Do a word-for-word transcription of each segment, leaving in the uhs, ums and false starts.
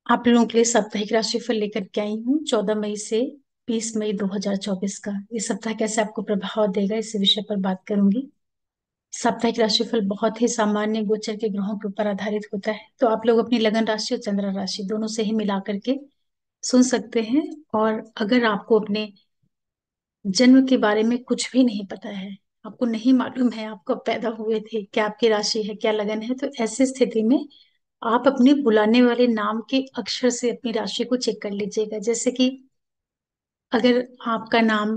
आप लोगों के लिए साप्ताहिक राशिफल लेकर के आई हूँ चौदह मई से बीस मई दो हज़ार चौबीस का। ये सप्ताह कैसे आपको प्रभाव देगा इस विषय पर बात करूंगी। साप्ताहिक राशिफल बहुत ही सामान्य गोचर के ग्रहों के ऊपर आधारित होता है, तो आप लोग अपनी लगन राशि और चंद्र राशि दोनों से ही मिला करके सुन सकते हैं। और अगर आपको अपने जन्म के बारे में कुछ भी नहीं पता है, आपको नहीं मालूम है आप कब पैदा हुए थे, क्या आपकी राशि है, क्या लगन है, तो ऐसी स्थिति में आप अपने बुलाने वाले नाम के अक्षर से अपनी राशि को चेक कर लीजिएगा। जैसे कि अगर आपका नाम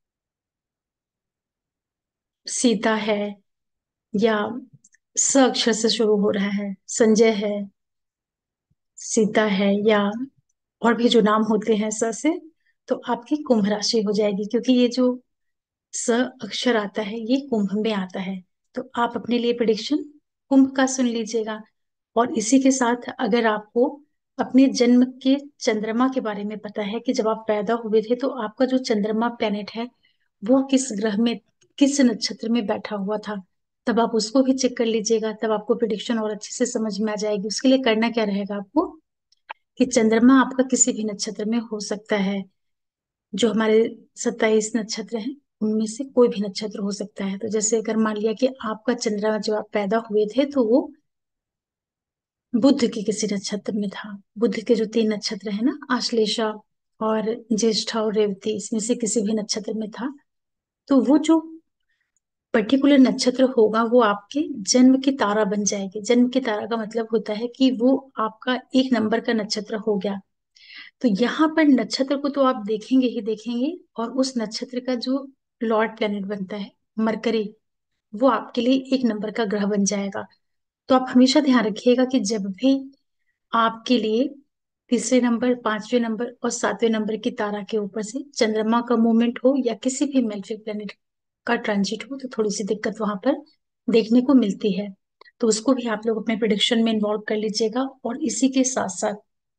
सीता है, या स अक्षर से शुरू हो रहा है, संजय है, सीता है, या और भी जो नाम होते हैं स से, तो आपकी कुंभ राशि हो जाएगी, क्योंकि ये जो स अक्षर आता है ये कुंभ में आता है। तो आप अपने लिए प्रिडिक्शन कुंभ का सुन लीजिएगा। और इसी के साथ अगर आपको अपने जन्म के चंद्रमा के बारे में पता है कि जब आप पैदा हुए थे तो आपका जो चंद्रमा प्लेनेट है वो किस ग्रह में, किस नक्षत्र में बैठा हुआ था, तब आप उसको भी चेक कर लीजिएगा। तब आपको प्रिडिक्शन और अच्छे से समझ में आ जाएगी। उसके लिए करना क्या रहेगा आपको, कि चंद्रमा आपका किसी भी नक्षत्र में हो सकता है। जो हमारे सत्ताईस नक्षत्र हैं उनमें से कोई भी नक्षत्र हो सकता है। तो जैसे अगर मान लिया कि आपका चंद्रमा जब आप पैदा हुए थे तो वो बुध के किसी नक्षत्र में था। बुध के जो तीन नक्षत्र है ना, आश्लेषा और ज्येष्ठा और रेवती, इसमें से किसी भी नक्षत्र में था। तो वो जो पर्टिकुलर नक्षत्र होगा वो आपके जन्म की तारा बन जाएगी। जन्म की तारा का मतलब होता है कि वो आपका एक नंबर का नक्षत्र हो गया। तो यहाँ पर नक्षत्र को तो आप देखेंगे ही देखेंगे, और उस नक्षत्र का जो लॉर्ड प्लेनेट बनता है मरकरी, वो आपके लिए एक नंबर का ग्रह बन जाएगा। तो आप हमेशा ध्यान रखिएगा कि जब भी आपके लिए तीसरे नंबर, पांचवें नंबर और सातवें नंबर की तारा के ऊपर से चंद्रमा का मूवमेंट हो या किसी भी मेल्फिक प्लेनेट का ट्रांजिट हो, तो थोड़ी सी दिक्कत वहां पर देखने को मिलती है। तो उसको भी आप लोग अपने प्रिडिक्शन में इन्वॉल्व कर लीजिएगा। और इसी के साथ साथ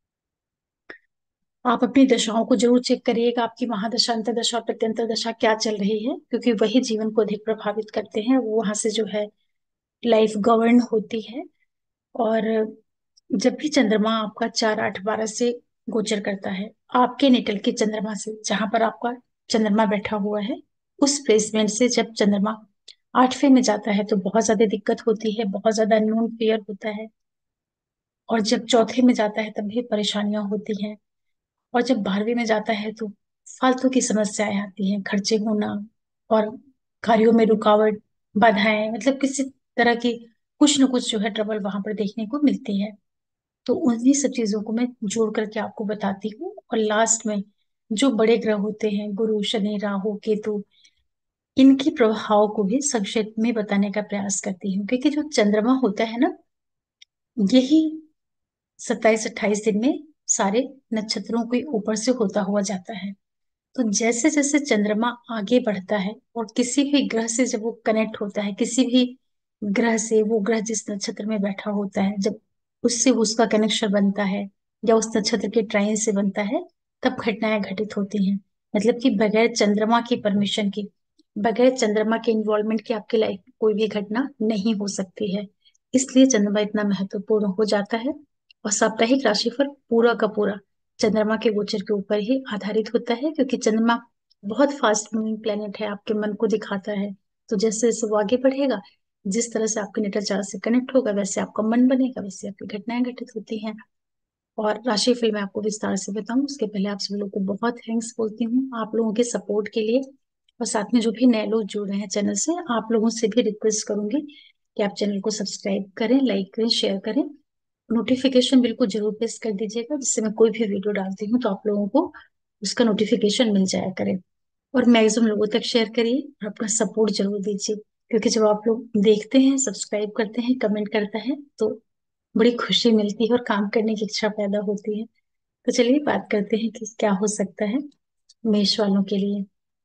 आप अपनी दशाओं को जरूर चेक करिएगा, आपकी महादशा, अंतर्दशा और प्रत्यंतर दशा क्या चल रही है, क्योंकि वही जीवन को अधिक प्रभावित करते हैं। वो वहां से जो है लाइफ गवर्न होती है। और जब भी चंद्रमा आपका चार आठ बारह से गोचर करता है, आपके नेटल के चंद्रमा से, जहां पर आपका चंद्रमा बैठा हुआ है, उस प्लेसमेंट से जब चंद्रमा आठवें में जाता है तो बहुत ज्यादा दिक्कत होती है, बहुत ज्यादा नोन फेयर होता है। और जब चौथे में जाता है तब भी परेशानियां होती हैं। और जब बारहवीं में जाता है तो फालतू की समस्याएं आती हैं, खर्चे होना और कार्यों में रुकावट, बाधाएं, मतलब किसी तरह की कुछ न कुछ जो है ट्रबल वहां पर देखने को मिलती है। तो उन्हीं सब चीजों को मैं जोड़ करके आपको बताती हूँ। और लास्ट में जो बड़े ग्रह होते हैं, गुरु, शनि, राहु, केतु, इनके प्रभाव को भी संक्षेप में बताने का प्रयास करती हूँ, क्योंकि जो चंद्रमा होता है ना, यही सत्ताईस अट्ठाईस दिन में सारे नक्षत्रों के ऊपर से होता हुआ जाता है। तो जैसे जैसे चंद्रमा आगे बढ़ता है और किसी भी ग्रह से जब वो कनेक्ट होता है, किसी भी ग्रह से, वो ग्रह जिस नक्षत्र में बैठा होता है, जब उससे उसका कनेक्शन बनता है या उस नक्षत्र के ट्राइन से बनता है, तब घटनाएं घटित होती हैं। मतलब कि बगैर चंद्रमा की परमिशन के, बगैर चंद्रमा के इन्वॉल्वमेंट के आपकी लाइफ में कोई भी घटना नहीं हो सकती है। इसलिए चंद्रमा इतना महत्वपूर्ण हो जाता है। और साप्ताहिक राशिफल पूरा का पूरा चंद्रमा के गोचर के ऊपर ही आधारित होता है, क्योंकि चंद्रमा बहुत फास्ट मूविंग प्लेनेट है, आपके मन को दिखाता है। तो जैसे जैसे वो आगे बढ़ेगा, जिस तरह से आपके नेटर चार्ट से कनेक्ट होगा, वैसे आपका मन बनेगा, वैसे आपकी घटनाएं घटित होती हैं। और राशिफल मैं आपको विस्तार से बताऊं उसके पहले आप सब लोगों को बहुत थैंक्स बोलती हूँ आप लोगों के सपोर्ट के लिए। और साथ में जो भी नए लोग जुड़ रहे हैं चैनल से, आप लोगों से भी रिक्वेस्ट करूंगी कि आप चैनल को सब्सक्राइब करें, लाइक करें, शेयर करें, नोटिफिकेशन बिल को जरूर प्रेस कर दीजिएगा, जिससे मैं कोई भी वीडियो डालती हूँ तो आप लोगों को उसका नोटिफिकेशन मिल जाया करे। और मैक्सिमम लोगों तक शेयर करिए और अपना सपोर्ट जरूर दीजिए, क्योंकि जब आप लोग देखते हैं, सब्सक्राइब करते हैं, कमेंट करता है, तो बड़ी खुशी मिलती है और काम करने की इच्छा पैदा होती है। तो चलिए बात करते हैं कि क्या हो सकता है मेष वालों के लिए।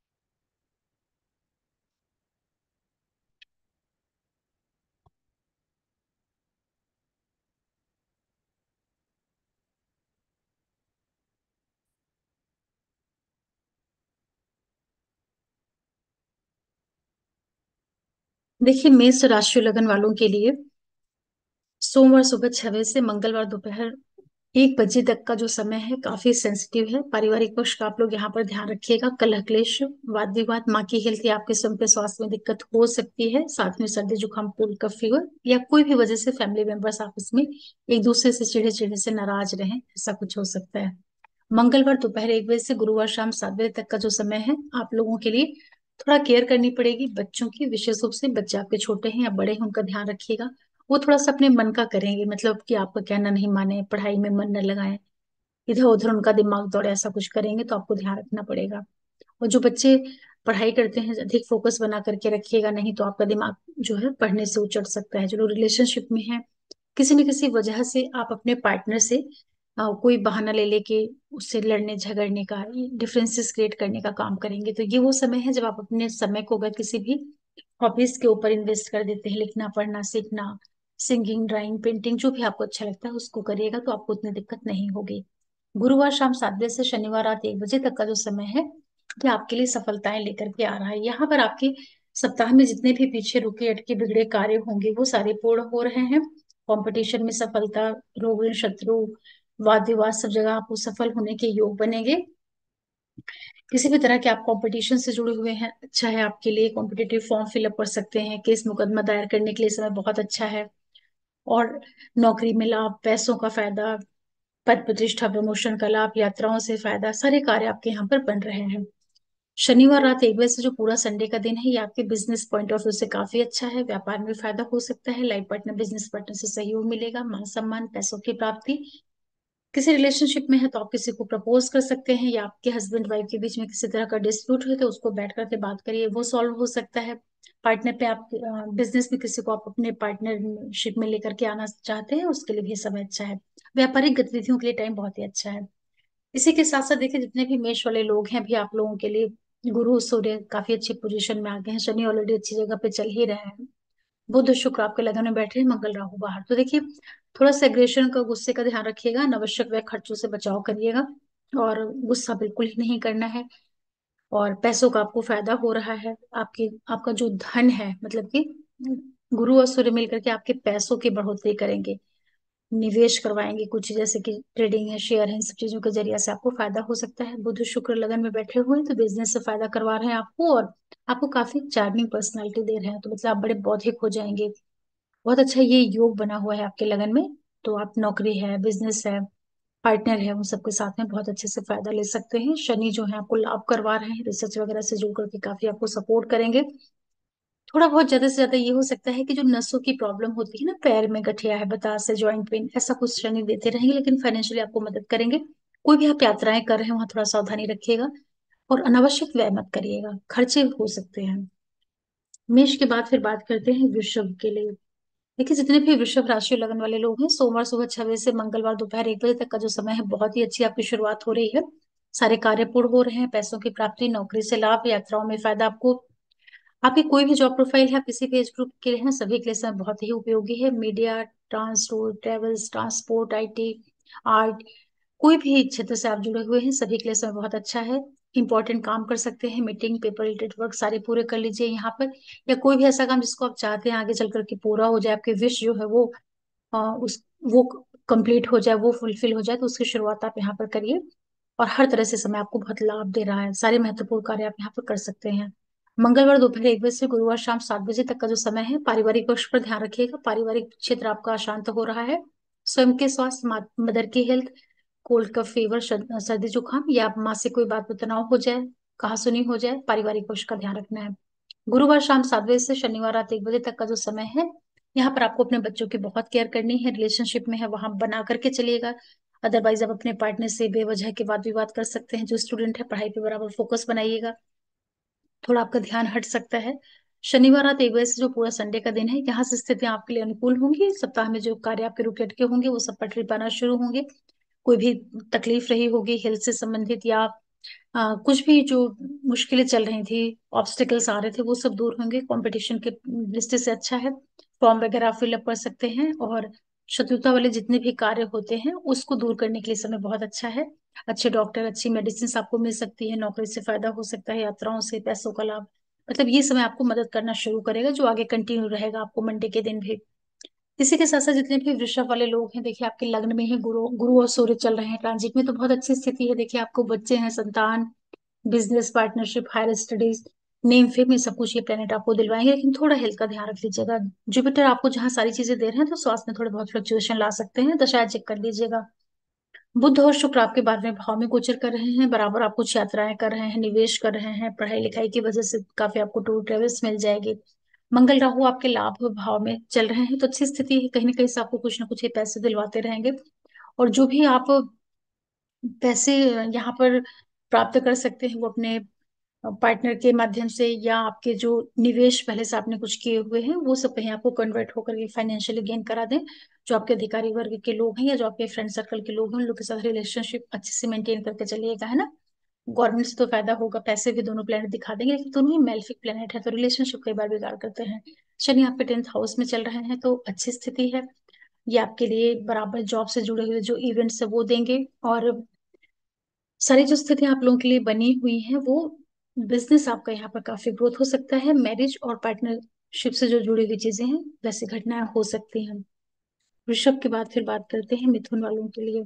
देखिए, मेष राशि लगन वालों के लिए सोमवार सुबह छह बजे से मंगलवार दोपहर एक बजे तक का जो समय है काफी सेंसिटिव है। पारिवारिक पक्ष का आप लोग यहाँ पर ध्यान रखिएगा। कलह क्लेश, वाद विवाद, माँ की हेल्थ या आपके स्वयं के स्वास्थ्य में दिक्कत हो सकती है। साथ में सर्दी जुकाम, कोल्ड कफ फीवर या कोई भी वजह से फैमिली मेंबर्स आपस में एक दूसरे से चिढ़े चिढ़े से नाराज रहें, ऐसा कुछ हो सकता है। मंगलवार दोपहर एक बजे से गुरुवार शाम सात बजे तक का जो समय है आप लोगों के लिए थोड़ा केयर करनी पड़ेगी बच्चों की। विशेष रूप से बच्चे आपके छोटे हैं या बड़े हैं, उनका ध्यान रखिएगा। वो थोड़ा सा अपने मन का करेंगे, मतलब कि आपका कहना नहीं माने, पढ़ाई में मन न लगाएं, इधर उधर उनका दिमाग दौड़े, ऐसा कुछ करेंगे तो आपको ध्यान रखना पड़ेगा। और जो बच्चे पढ़ाई करते हैं अधिक फोकस बना करके रखिएगा, नहीं तो आपका दिमाग जो है पढ़ने से उचट सकता है। जो लोग रिलेशनशिप में है, किसी न किसी वजह से आप अपने पार्टनर से अ, कोई बहाना ले लेके उससे लड़ने झगड़ने का, डिफरेंसेस क्रिएट करने का काम करेंगे, तो ये वो समय है जब आप अपने समय को अगर किसी भी हॉबीज के ऊपर इन्वेस्ट कर देते हैं, लिखना पढ़ना सीखना, सिंगिंग ड्राइंग पेंटिंग, जो भी आपको अच्छा लगता है उसको करिएगा तो आपको उतनी दिक्कत नहीं होगी। गुरुवार शाम सात बजे से शनिवार रात एक बजे तक का जो समय है ये आपके लिए सफलताएं लेकर के आ रहा है। यहाँ पर आपके सप्ताह में जितने भी पीछे रुके अटके बिगड़े कार्य होंगे वो सारे पूर्ण हो रहे हैं। कंपटीशन में सफलता, रोग ऋण शत्रु, वाद विवाद, सब जगह आपको सफल होने के योग बनेंगे। किसी भी तरह के आप कंपटीशन से जुड़े हुए हैं, अच्छा है आपके लिए। कॉम्पिटेटिव फॉर्म फिलअप कर सकते हैं, केस मुकदमा दायर करने के लिए समय बहुत अच्छा है। और नौकरी में लाभ, पैसों का फायदा, पद प्रतिष्ठा, प्रमोशन का लाभ, यात्राओं से फायदा, सारे कार्य आपके यहाँ पर बन रहे हैं। शनिवार रात एक बजे से जो पूरा संडे का दिन है ये आपके बिजनेस पॉइंट ऑफ व्यू से काफी अच्छा है। व्यापार में फायदा हो सकता है, लाइफ पार्टनर बिजनेस पार्टनर से सहयोग मिलेगा, मान सम्मान, पैसों की प्राप्ति। किसी रिलेशनशिप में है तो आप किसी को प्रपोज कर सकते हैं, या आपके हस्बैंड वाइफ के बीच में किसी तरह का डिस्प्यूट है तो उसको बैठ करके बात करिए, वो सॉल्व हो सकता है। पार्टनर पे आप बिजनेस में किसी को आप अपने पार्टनरशिप में लेकर के आना चाहते हैं, उसके लिए भी समय अच्छा है। व्यापारिक गतिविधियों के लिए टाइम बहुत ही अच्छा है। इसी के साथ साथ देखिए जितने भी मेष वाले लोग हैं भी आप लोगों के लिए गुरु सूर्य काफी अच्छी पोजीशन में आ गए हैं, शनि ऑलरेडी अच्छी जगह पे चल ही रहे हैं, बुध शुक्र आपके लगन में बैठे हैं, मंगल राहु बाहर। तो देखिए थोड़ा सा एग्रेशन का, गुस्से का ध्यान रखिएगा, अनावश्यक व्यय खर्चों से बचाव करिएगा और गुस्सा बिल्कुल ही नहीं करना है। और पैसों का आपको फायदा हो रहा है। आपकी आपका जो धन है, मतलब कि गुरु और सूर्य मिलकर के आपके पैसों की बढ़ोतरी करेंगे, निवेश करवाएंगे कुछ, जैसे कि ट्रेडिंग है, शेयर है, इन सब चीजों के जरिए से आपको फायदा हो सकता है। बुध शुक्र लगन में बैठे हुए हैं तो बिजनेस से फायदा करवा रहे हैं आपको, और आपको काफी चार्मिंग पर्सनालिटी दे रहे हैं, तो मतलब आप बड़े बौद्धिक हो जाएंगे। बहुत अच्छा ये योग बना हुआ है आपके लगन में। तो आप नौकरी है, बिजनेस है, पार्टनर है, उन सबके साथ में बहुत अच्छे से फायदा ले सकते हैं। शनि जो है आपको लाभ करवा रहे हैं, रिसर्च वगैरह से जुड़ करके काफी आपको सपोर्ट करेंगे। थोड़ा बहुत ज्यादा से ज्यादा ये हो सकता है कि जो नसों की प्रॉब्लम होती है ना, पैर में गठिया है, बतास है, जॉइंट पेन, ऐसा कुछ शनि देते रहेंगे, लेकिन फाइनेंशियली आपको मदद करेंगे। कोई भी आप यात्राएं कर रहे हैं वहां थोड़ा सावधानी रखिएगा और अनावश्यक व्यय मत करिएगा, खर्चे हो सकते हैं। मेष के बाद फिर बात करते हैं वृषभ के लिए। देखिए जितने भी वृषभ राशि लगन वाले लोग हैं, सोमवार सुबह छह बजे से मंगलवार दोपहर एक बजे तक का जो समय है बहुत ही अच्छी आपकी शुरुआत हो रही है। सारे कार्य पूर्ण हो रहे हैं, पैसों की प्राप्ति, नौकरी से लाभ, यात्राओं में फायदा। आपको आपकी कोई भी जॉब प्रोफाइल है, आप किसी भी एज ग्रुप के लिए हैं, सभी के लिए समय बहुत ही उपयोगी है। Media, transport, travels, transport, IT, art, कोई भी क्षेत्र से आप जुड़े हुए हैं सभी के लिए समय बहुत अच्छा है। इंपॉर्टेंट काम कर सकते हैं, मीटिंग, पेपर रिलेटेड वर्क सारे पूरे कर लीजिए यहाँ पर। या कोई भी ऐसा काम जिसको आप चाहते हैं आगे चल करके पूरा हो जाए, आपके विश जो है वो अ, उस वो कंप्लीट हो जाए, वो फुलफिल हो जाए, तो उसकी शुरुआत आप यहाँ पर करिए। और हर तरह से समय आपको बहुत लाभ दे रहा है, सारे महत्वपूर्ण कार्य आप यहाँ पर कर सकते हैं। मंगलवार दोपहर एक बजे से गुरुवार शाम सात बजे तक का जो समय है, पारिवारिक पक्ष पर ध्यान रखिएगा। पारिवारिक क्षेत्र आपका अशांत हो रहा है। स्वयं के स्वास्थ्य, मा- मदर की हेल्थ, कोल्ड कफ फीवर, सर्दी जुकाम, या माँ से कोई बात पर तनाव हो जाए, कहा सुनी हो जाए, पारिवारिक पक्ष का ध्यान रखना है। गुरुवार शाम सात बजे से शनिवार रात एक बजे तक का जो समय है, यहाँ पर आपको अपने बच्चों की बहुत केयर करनी है। रिलेशनशिप में है वहां बना करके चलिएगा, अदरवाइज आप अपने पार्टनर से बेवजह के वाद विवाद कर सकते हैं। जो स्टूडेंट है पढ़ाई पे बराबर फोकस बनाइएगा, थोड़ा आपका ध्यान हट सकता है। शनिवार रात एक बजे से जो पूरा संडे का दिन है, यहाँ से स्थितियां आपके लिए अनुकूल होंगी। सप्ताह में जो कार्य आपके रुके अटके होंगे वो सब पटरी पाना शुरू होंगे। कोई भी तकलीफ रही होगी हेल्थ से संबंधित, या आ, कुछ भी जो मुश्किलें चल रही थी, ऑब्स्टिकल्स आ रहे थे, वो सब दूर होंगे। कंपटीशन के दृष्टि से अच्छा है। फॉर्म वगैरह आप फिलअप कर सकते हैं, और शत्रुता वाले जितने भी कार्य होते हैं उसको दूर करने के लिए समय बहुत अच्छा है। अच्छे डॉक्टर, अच्छी मेडिसिन आपको मिल सकती है, नौकरी से फायदा हो सकता है, यात्राओं से पैसों का लाभ, मतलब ये समय आपको मदद करना शुरू करेगा जो आगे कंटिन्यू रहेगा आपको मंडे के दिन भी। इसी के साथ साथ जितने भी वृषभ वाले लोग हैं, देखिए आपके लग्न में ही गुरु गुरु और सूर्य चल रहे हैं ट्रांजिट में, तो बहुत अच्छी स्थिति है। देखिए आपको बच्चे हैं, संतान, business partnership, higher studies, name fame, ये सब कुछ ये प्लेनेट आपको दिलवाएंगे। लेकिन थोड़ा हेल्थ का ध्यान रख लीजिएगा। जुपिटर आपको जहाँ सारी चीजें दे रहे हैं, तो स्वास्थ्य में थोड़े बहुत फ्लक्चुएशन ला सकते हैं, दशा चेक कर लीजिएगा। बुध और शुक्र आपके बारहवें भाव में गोचर कर रहे हैं, बराबर आप कुछ यात्राएं कर रहे हैं, निवेश कर रहे हैं, पढ़ाई लिखाई की वजह से काफी आपको टूर ट्रेवल्स मिल जाएगी। मंगल राहु आपके लाभ भाव में चल रहे हैं, तो अच्छी स्थिति है, कहीं ना कहीं से आपको कुछ ना कुछ ये पैसे दिलवाते रहेंगे। और जो भी आप पैसे यहाँ पर प्राप्त कर सकते हैं, वो अपने पार्टनर के माध्यम से, या आपके जो निवेश पहले से आपने कुछ किए हुए हैं, वो सब कहीं आपको कन्वर्ट होकर के फाइनेंशियली गेन करा दें। जो आपके अधिकारी वर्ग के लोग हैं, या जो आपके फ्रेंड सर्कल के लोग हैं, उन लोग के साथ रिलेशनशिप अच्छे से मेंटेन करके चलिएगा, है ना। गवर्नमेंट से तो फायदा होगा, पैसे भी दोनों प्लेनेट दिखा देंगे, लेकिन दोनों ही मेल्फिक प्लेनेट है, तो रिलेशनशिप कई बार बिगाड़ करते हैं। शनि आपके टेंथ हाउस में चल रहे हैं, तो अच्छी स्थिति है। ये आपके लिए बराबर जॉब से जुड़े हुए जो इवेंट्स है वो देंगे। और सारी जो स्थितियां आप लोगों के लिए बनी हुई हैं, वो बिजनेस आपका यहाँ पर काफी ग्रोथ हो सकता है। मैरिज और पार्टनरशिप से जो जुड़ी हुई चीजें हैं, वैसी घटनाएं हो सकती हैं। वृषभ के बाद फिर बात करते हैं मिथुन वालों के लिए।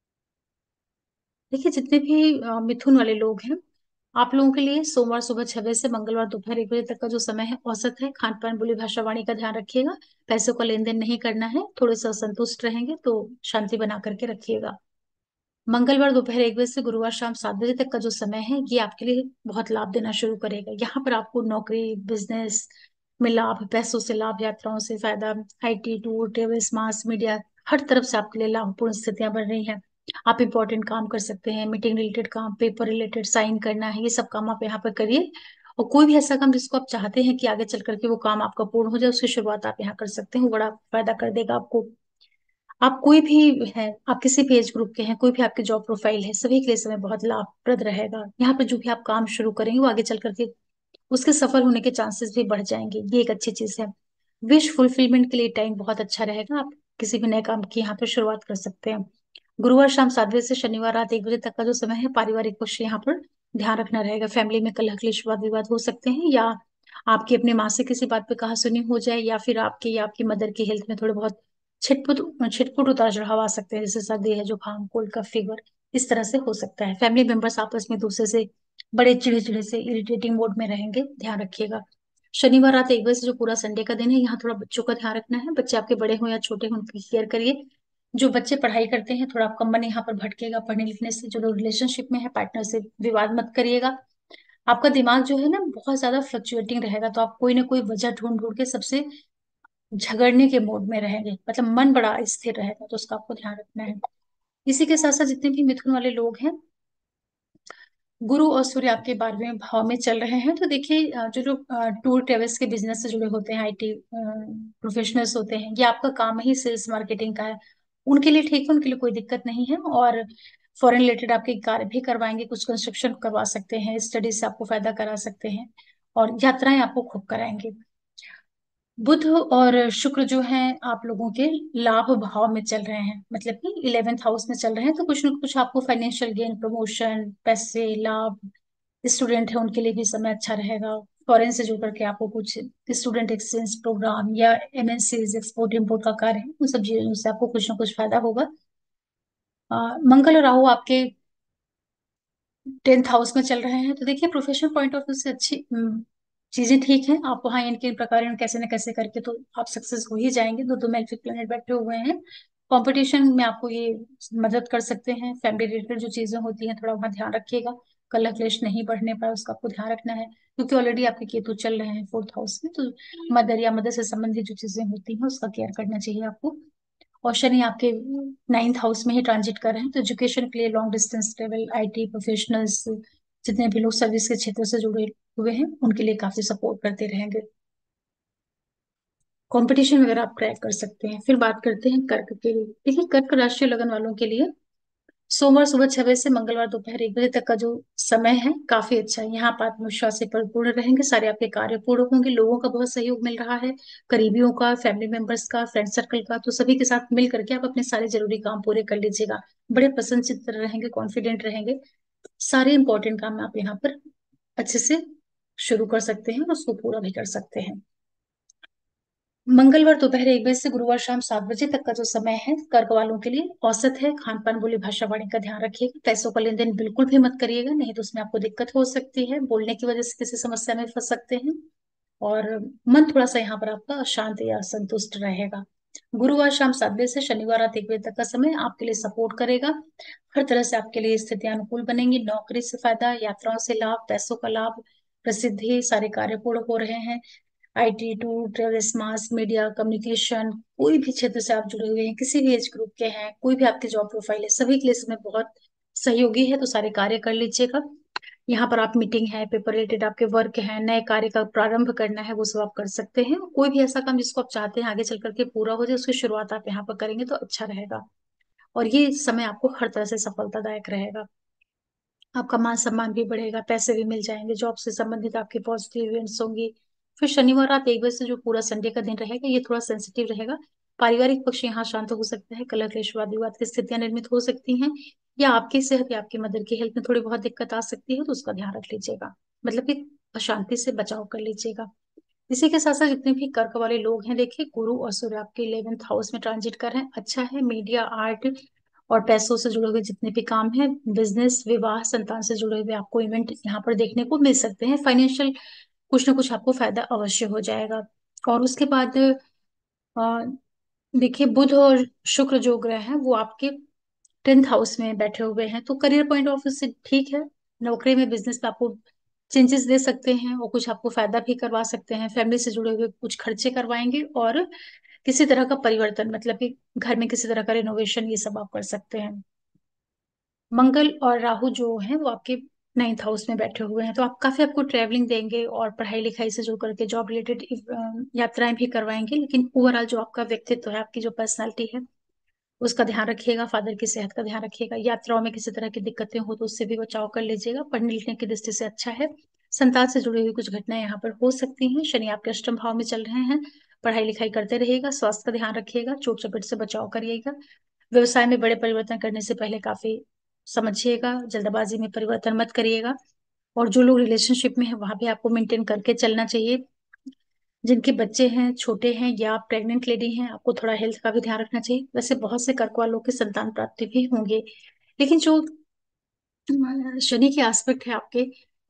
देखिए जितने भी अ, मिथुन वाले लोग हैं, आप लोगों के लिए सोमवार सुबह छह बजे से मंगलवार दोपहर एक बजे तक का जो समय है औसत है। खान पान, बोली भाषा, वाणी का ध्यान रखिएगा। पैसों का लेन देन नहीं करना है, थोड़े से असंतुष्ट रहेंगे तो शांति बना करके रखिएगा। मंगलवार दोपहर एक बजे से गुरुवार शाम सात बजे तक का जो समय है, ये आपके लिए बहुत लाभ देना शुरू करेगा। यहाँ पर आपको नौकरी, बिजनेस में लाभ, पैसों से लाभ, यात्राओं से फायदा, IT, tour, travels, mass media, हर तरफ से आपके लिए लाभपूर्ण स्थितियां बन रही हैं। आप इंपॉर्टेंट काम कर सकते हैं, मीटिंग रिलेटेड काम, पेपर रिलेटेड साइन करना है, ये सब काम आप यहाँ पर करिए। और कोई भी ऐसा काम जिसको आप चाहते हैं कि आगे चल करके वो काम आपका पूर्ण हो जाए, उसकी शुरुआत आप यहाँ कर सकते हैं, वो बड़ा फायदा कर देगा आपको। आप कोई भी है, आप किसी भी एज ग्रुप के हैं, कोई भी आपकी जॉब प्रोफाइल है, सभी के लिए समय बहुत लाभप्रद रहेगा। यहाँ पे जो भी आप काम शुरू करेंगे, वो आगे चल करके उसके सफल होने के चांसेस भी बढ़ जाएंगे, ये एक अच्छी चीज है। विश फुलफिलमेंट के लिए टाइम बहुत अच्छा रहेगा, आप किसी भी नए काम की यहाँ पे शुरुआत कर सकते हैं। गुरुवार शाम सात बजे से शनिवार रात एक बजे तक का जो समय है, पारिवारिक पक्ष यहाँ पर ध्यान रखना रहेगा। फैमिली में कलह क्लेश, वाद विवाद हो सकते हैं, या आपकी अपने माँ से किसी बात पे कहा सुनी हो जाए, या फिर आपके या आपकी मदर की हेल्थ में थोड़े बहुत छिटपुट छिटपुट उतार चढ़ाव आ सकते हैं, जैसे सर्दी है, जुकाम, कोल्ड का फीवर, इस तरह से हो सकता है। फैमिली मेंबर्स आपस में दूसरे से बड़े चिड़चिड़े से इरिटेटिंग मोड में रहेंगे, ध्यान रखिएगा। शनिवार रात एक बजे से जो पूरा संडे का दिन है, यहाँ थोड़ा बच्चों का ध्यान रखना है। बच्चे आपके बड़े हों या छोटे हों, उनकी केयर करिए। जो बच्चे पढ़ाई करते हैं, थोड़ा आपका मन यहाँ पर भटकेगा पढ़ने लिखने से। जो लोग रिलेशनशिप में है, पार्टनर से विवाद मत करिएगा। आपका दिमाग जो है ना, बहुत ज्यादा फ्लक्चुएटिंग रहेगा, तो आप कोई ना कोई वजह ढूंढ ढूंढ के सबसे झगड़ने के मूड में रहेंगे, मतलब मन बड़ा स्थिर रहेगा, तो उसका आपको ध्यान रखना है। इसी के साथ साथ जितने भी मिथुन वाले लोग हैं, गुरु और सूर्य आपके बारहवें भाव में चल रहे हैं, तो देखिए अ, जो जो टूर ट्रेवल्स के बिजनेस से जुड़े होते हैं, आईटी प्रोफेशनल्स होते हैं, ये आपका काम ही सेल्स मार्केटिंग का है, उनके लिए ठीक है, उनके लिए कोई दिक्कत नहीं है। और फॉरेन रिलेटेड आपके कार्य भी करवाएंगे, कुछ कंस्ट्रक्शन करवा सकते हैं, स्टडीज से आपको फायदा करा सकते हैं, और यात्राएं आपको खूब कराएंगे। बुध और शुक्र जो हैं, आप लोगों के लाभ भाव में चल रहे हैं, मतलब कि इलेवेंथ हाउस में चल रहे हैं, तो कुछ ना कुछ आपको फाइनेंशियल गेन, प्रमोशन, पैसे, लाभ, स्टूडेंट है उनके लिए भी समय अच्छा रहेगा। फॉरेन से जुड़ करके आपको कुछ स्टूडेंट एक्सचेंज प्रोग्राम या एमएनसी एक्सपोर्ट इंपोर्ट का कार्य है, उन सब चीजों से आपको कुछ ना कुछ फायदा होगा। अ, मंगल और राहु आपके टेंथ हाउस में चल रहे हैं, तो देखिए प्रोफेशनल पॉइंट ऑफ व्यू से अच्छी हम्म, चीजें ठीक है। आप वहाँ इनके इन प्रकार इन कैसे न कैसे करके तो आप सक्सेस हो ही जाएंगे। दो दो मेल्फिक प्लेनेट बैठे हुए हैं, कंपटीशन में आपको ये मदद कर सकते हैं। फैमिली रिलेटेड जो चीजें होती हैं, थोड़ा वहाँ ध्यान रखिएगा, कलह क्लेश नहीं बढ़ने पाए, उसका आपको ध्यान रखना है, क्योंकि ऑलरेडी आपके केतु चल रहे हैं फोर्थ हाउस में, तो मदर या मदर से संबंधित जो चीजें होती हैं, उसका केयर करना चाहिए आपको। और शनि आपके नाइन्थ हाउस में ही ट्रांजिट कर रहे हैं, तो एजुकेशन के लिए long distance travel, IT professionals, जितने भी लोग सर्विस के क्षेत्र से जुड़े हुए हैं, उनके लिए काफी सपोर्ट करते रहेंगे। कंपटीशन वगैरह आप क्रैक कर सकते हैं। फिर बात करते हैं कर्क के लिए। देखिए कर्क राशि लगन वालों के लिए सोमवार सुबह छह बजे से मंगलवार दोपहर एक बजे तक का जो समय है, काफी अच्छा है। यहाँ आप आत्मविश्वास से परिपूर्ण रहेंगे, सारे आपके कार्य पूर्ण होंगे, लोगों का बहुत सहयोग मिल रहा है, करीबियों का, फैमिली मेंबर्स का, फ्रेंड सर्कल का, तो सभी के साथ मिल करके आप अपने सारे जरूरी काम पूरे कर लीजिएगा। बड़े प्रसन्न चित्त रहेंगे, कॉन्फिडेंट रहेंगे, सारे इंपॉर्टेंट काम आप यहाँ पर अच्छे से शुरू कर सकते हैं और उसको पूरा भी कर सकते हैं। मंगलवार दोपहर एक बजे से गुरुवार शाम सात बजे तक का जो समय है कर्क वालों के लिए औसत है। खान पान बोली भाषा वाणी का ध्यान रखिएगा। पैसों का लेन देन बिल्कुल भी मत करिएगा, नहीं तो उसमें आपको दिक्कत हो सकती है, बोलने की वजह से किसी समस्या में फंस सकते हैं। और मन थोड़ा सा यहाँ पर आपका अशांत या असंतुष्ट रहेगा। गुरुवार शाम सात बजे से शनिवार रात एक बजे तक का समय आपके लिए सपोर्ट करेगा। हर तरह से आपके लिए स्थितियां अनुकूल बनेंगी। नौकरी से फायदा, यात्राओं से लाभ, पैसों का लाभ, प्रसिद्धि, सारे कार्य पूर्ण हो रहे हैं। IT tour travels mass media communication, कोई भी क्षेत्र से आप जुड़े हुए हैं, किसी भी एज ग्रुप के हैं, कोई भी आपकी जॉब प्रोफाइल है, सभी के लिए समय बहुत सहयोगी है। तो सारे कार्य कर लीजिएगा। यहाँ पर आप मीटिंग है, पेपर रिलेटेड आपके वर्क है, नए कार्य का प्रारंभ करना है, वो सब आप कर सकते हैं। कोई भी ऐसा काम जिसको आप चाहते हैं आगे चल करके पूरा हो जाए, उसकी शुरुआत आप यहाँ पर करेंगे तो अच्छा रहेगा। और ये समय आपको हर तरह से सफलतादायक रहेगा। आपका मान सम्मान भी बढ़ेगा, पैसे भी मिल जाएंगे, जॉब से संबंधित आपके पॉजिटिव इवेंट्स होंगी। फिर शनिवार रात एक बजे से जो पूरा संडे का दिन रहेगा ये थोड़ा सेंसिटिव रहेगा। पारिवारिक पक्ष यहाँ शांत हो सकता है, कलह क्लेश वाद विवाद की स्थितियां निर्मित हो सकती हैं, या आपकी सेहत या आपकी मदर की हेल्थ में थोड़ी बहुत दिक्कत आ सकती है, तो उसका ध्यान रख लीजिएगा। मतलब कि अशांति से बचाव कर लीजिएगा। इसी के साथ साथ जितने भी कर्क वाले लोग हैं, देखिए गुरु और सूर्य आपके इलेवेंथ हाउस में ट्रांजिट कर रहे हैं, अच्छा है। मीडिया, आर्ट और पैसों से जुड़े हुए जितने भी काम है, बिजनेस, विवाह, संतान से जुड़े हुए आपको इवेंट यहाँ पर देखने को मिल सकते हैं। फाइनेंशियल कुछ ना कुछ आपको फायदा अवश्य हो जाएगा। और उसके बाद अ, देखिए बुध और शुक्र जो ग्रह हैं वो आपके टेंथ हाउस में बैठे हुए हैं, तो करियर पॉइंट ऑफ व्यू से ठीक है। नौकरी में, बिजनेस में आपको चेंजेस दे सकते हैं और कुछ आपको फायदा भी करवा सकते हैं। फैमिली से जुड़े हुए कुछ खर्चे करवाएंगे और किसी तरह का परिवर्तन, मतलब कि घर में किसी तरह का रिनोवेशन, ये सब आप कर सकते हैं। मंगल और राहु जो है वो आपके नाइन्थ हाउस में बैठे हुए हैं, तो आप काफी आपको ट्रेवलिंग देंगे और पढ़ाई लिखाई से जुड़ करके जॉब रिलेटेड यात्राएं भी करवाएंगे। लेकिन ओवरऑल जो आपका व्यक्तित्व है, आपकी जो पर्सनालिटी है, उसका ध्यान रखिएगा। फादर की सेहत का ध्यान रखिएगा। यात्राओं में किसी तरह की दिक्कतें हो तो उससे भी बचाव कर लीजिएगा। पढ़ने लिखने की दृष्टि से अच्छा है। संतान से जुड़ी हुई कुछ घटनाएं यहाँ पर हो सकती हैं। शनि आपके अष्टम भाव में चल रहे हैं। पढ़ाई लिखाई करते रहिएगा। स्वास्थ्य का ध्यान रखिएगा। चोट चपेट से बचाव करिएगा। व्यवसाय में बड़े परिवर्तन करने से पहले काफी समझिएगा, जल्दबाजी में परिवर्तन मत करिएगा। और जो लोग रिलेशनशिप में है वहां भी आपको मेंटेन करके चलना चाहिए। जिनके बच्चे हैं, छोटे हैं, या आप प्रेग्नेंट लेडी हैं, आपको थोड़ा हेल्थ का भी ध्यान रखना चाहिए। वैसे बहुत से कर्क वालों के संतान प्राप्ति भी होंगे, लेकिन जो अ, शनि के एस्पेक्ट है आपके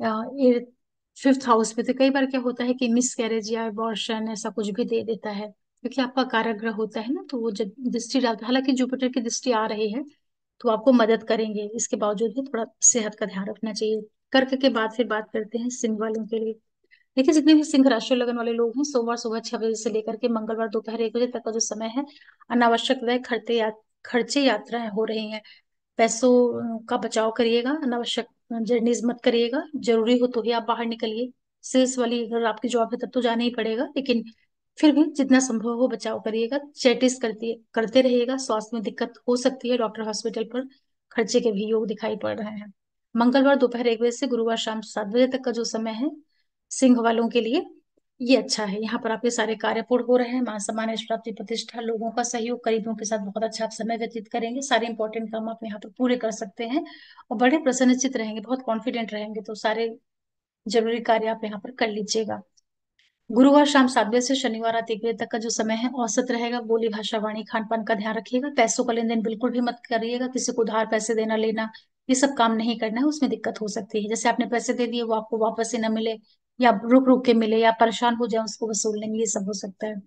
फिफ्थ हाउस में, तो कई बार क्या होता है कि मिस कैरेज या अबॉर्शन ऐसा कुछ भी दे देता है, क्योंकि आपका कारागृह होता है ना, तो वो जब दृष्टि डालता है, हालांकि जुपिटर की दृष्टि आ रही है तो आपको मदद करेंगे, इसके बावजूद भी थोड़ा सेहत का ध्यान रखना चाहिए। कर्क के बाद फिर बात करते हैं सिंह वालों के लिए। देखिए जितने भी सिंह राशि लगन वाले लोग हैं, सोमवार सुबह छह बजे से लेकर के मंगलवार दोपहर एक बजे तक का जो समय है, अनावश्यक व्यय, खर्चे या खर्चे यात्राएं हो रही हैं। पैसों का बचाव करिएगा। अनावश्यक जर्नीज मत करिएगा। जरूरी हो तो ही आप बाहर निकलिए। सेल्स वाली अगर आपकी जॉब है तब तो जाना ही पड़ेगा, लेकिन फिर भी जितना संभव हो बचाव करिएगा। चैटिस करती करते रहिएगा। स्वास्थ्य में दिक्कत हो सकती है, डॉक्टर हॉस्पिटल पर खर्चे के भी योग दिखाई पड़ रहे हैं। मंगलवार दोपहर एक बजे से गुरुवार शाम सात बजे तक का जो समय है सिंह वालों के लिए, ये अच्छा है। यहाँ पर आपके सारे कार्य पूर्ण हो रहे हैं। मान सम्मान, यश प्राप्ति, प्रतिष्ठा, लोगों का सहयोग, करीबियों के साथ बहुत अच्छा आप समय व्यतीत करेंगे। सारे इंपॉर्टेंट काम आप यहाँ पर पूरे कर सकते हैं और बड़े प्रसन्नचित रहेंगे, बहुत कॉन्फिडेंट रहेंगे, तो सारे जरूरी कार्य आप यहाँ पर कर लीजिएगा। गुरुवार शाम सात बजे से शनिवार रात एक बजे तक का जो समय है औसत रहेगा। बोली भाषा वाणी खान पान का ध्यान रखिएगा। पैसों का लेन देन बिल्कुल भी मत करिएगा। किसी को उधार पैसे देना लेना, ये सब काम नहीं करना है, उसमें दिक्कत हो सकती है। जैसे आपने पैसे दे दिए वो आपको वापस ही ना मिले, या रुक रुक के मिले, या परेशान हो जाए उसको वसूलने में, ये सब हो सकता है।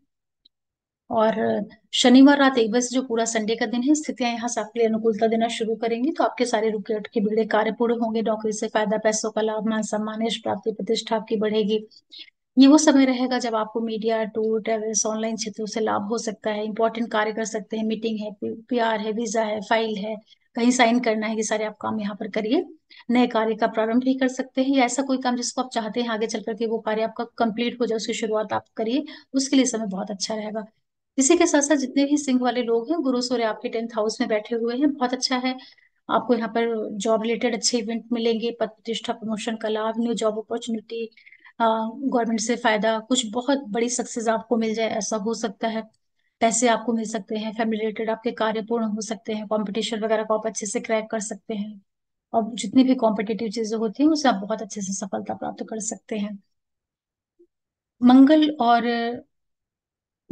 और शनिवार रात एक बजे से जो पूरा संडे का दिन है, स्थितियां यहाँ से आपके लिए अनुकूलता देना शुरू करेंगी, तो आपके सारे रुके अटके बिगड़े कार्य पूरे होंगे। नौकरी से फायदा, पैसों का लाभ, मान सम्मान, यश प्राप्ति, प्रतिष्ठा आपकी बढ़ेगी। ये वो समय रहेगा जब आपको मीडिया, टूर, ट्रेवल्स, ऑनलाइन क्षेत्रों से लाभ हो सकता है। इंपॉर्टेंट कार्य कर सकते हैं। मीटिंग है, पीआर है, वीजा है, फाइल है, कहीं साइन करना है, ये सारे आप काम यहाँ पर करिए। नए कार्य का प्रारंभ भी कर सकते हैं, या ऐसा कोई काम जिसको आप चाहते हैं आगे चल करके वो कार्य आपका कंप्लीट हो जाए, उसकी शुरुआत आप करिए। उसके लिए समय बहुत अच्छा रहेगा। इसी के साथ साथ जितने भी सिंह वाले लोग हैं, गुरु सूर्य आपके टेंथ हाउस में बैठे हुए हैं, बहुत अच्छा है। आपको यहाँ पर जॉब रिलेटेड अच्छे इवेंट मिलेंगे। पद प्रतिष्ठा, प्रमोशन का लाभ, न्यू जॉब अपॉर्चुनिटी, गवर्नमेंट से फायदा, कुछ बहुत बड़ी सक्सेस आपको मिल जाए, ऐसा हो सकता है। पैसे आपको मिल सकते हैं। फैमिली रिलेटेड आपके कार्य पूर्ण हो सकते हैं। कंपटीशन वगैरह को आप अच्छे से क्रैक कर सकते हैं। और जितनी भी कॉम्पिटिटिव चीजें होती हैं उससे आप बहुत अच्छे से सफलता प्राप्त कर सकते हैं। मंगल और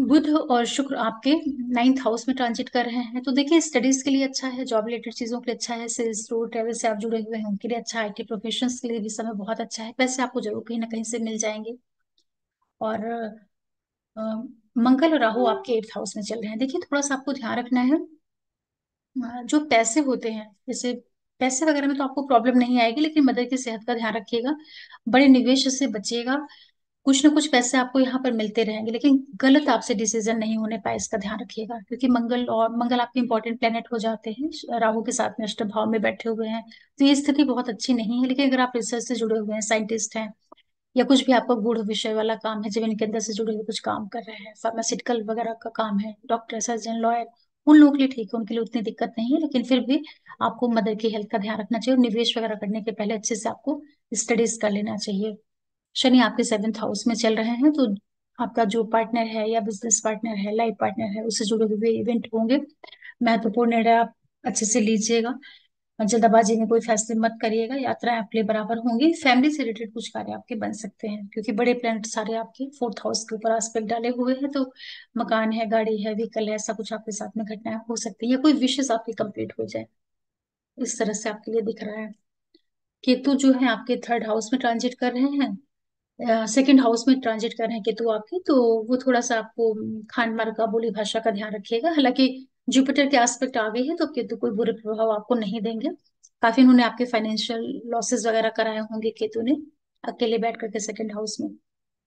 बुध और शुक्र आपके नाइन्थ हाउस में ट्रांजिट कर रहे हैं, तो देखिए स्टडीज के लिए अच्छा है, जॉब रिलेटेड चीजों के लिए अच्छा है, सेल्स टूर ट्रेवल से आप जुड़े हुए हैं उनके लिए अच्छा है, आईटी प्रोफेशंस के लिए भी समय बहुत अच्छा है, पैसे आपको जरूर कहीं ना कहीं से मिल जाएंगे। और अ, मंगल और राहु आपके एट्थ हाउस में चल रहे हैं। देखिए थोड़ा सा आपको ध्यान रखना है, अ, जो पैसे होते हैं, जैसे पैसे वगैरह में तो आपको प्रॉब्लम नहीं आएगी, लेकिन मदर की सेहत का ध्यान रखिएगा, बड़े निवेश से बचिएगा। कुछ ना कुछ पैसे आपको यहाँ पर मिलते रहेंगे, लेकिन गलत आपसे डिसीजन नहीं होने पाए इसका ध्यान रखिएगा, क्योंकि मंगल और मंगल आपके इंपॉर्टेंट प्लेनेट हो जाते हैं, राहु के साथ में अष्टम भाव में बैठे हुए हैं। तो ये स्थिति बहुत अच्छी नहीं है, लेकिन अगर आप रिसर्च से जुड़े हुए हैं, साइंटिस्ट हैं, या कुछ भी आपका गूढ़ विषय वाला काम है, जीवन के अंदर से जुड़े हुए कुछ काम कर रहे हैं, फार्मास्यूटिकल वगैरह का काम है, डॉक्टर सर्जन लॉयर, उन लोगों के लिए ठीक है, उनके लिए उतनी दिक्कत नहीं है, लेकिन फिर भी आपको मदर की हेल्थ का ध्यान रखना चाहिए, और निवेश वगैरह करने के पहले अच्छे से आपको स्टडीज कर लेना चाहिए। शनि आपके सेवेंथ हाउस में चल रहे हैं, तो आपका जो पार्टनर है या बिजनेस पार्टनर है, लाइफ पार्टनर है, उससे जुड़े हुए इवेंट होंगे, महत्वपूर्ण निर्णय आप अच्छे से लीजिएगा, जल्दबाजी में कोई फैसले मत करिएगा, यात्राएं आपके लिए बराबर होंगी, फैमिली से रिलेटेड कुछ कार्य आपके बन सकते हैं, क्योंकि बड़े प्लैनेट सारे आपके फोर्थ हाउस के ऊपर आस्पेक्ट डाले हुए हैं, तो मकान है, गाड़ी है, व्हीकल है, ऐसा कुछ आपके साथ में घटनाएं हो सकती है, या कोई विशेष आपकी कंप्लीट हो जाए, इस तरह से आपके लिए दिख रहा है। केतु जो है आपके थर्ड हाउस में ट्रांजिट कर रहे हैं, सेकंड हाउस में ट्रांजिट कर रहे हैं केतु आपके, तो वो थोड़ा सा आपको अम, खान पान का, बोली भाषा का ध्यान रखिएगा, हालांकि जुपिटर के एस्पेक्ट आ गई है, तो केतु कोई बुरे प्रभाव आपको नहीं देंगे। काफी उन्होंने आपके फाइनेंशियल लॉसेस वगैरह कराए होंगे केतु ने, अकेले बैठ करके सेकंड हाउस में।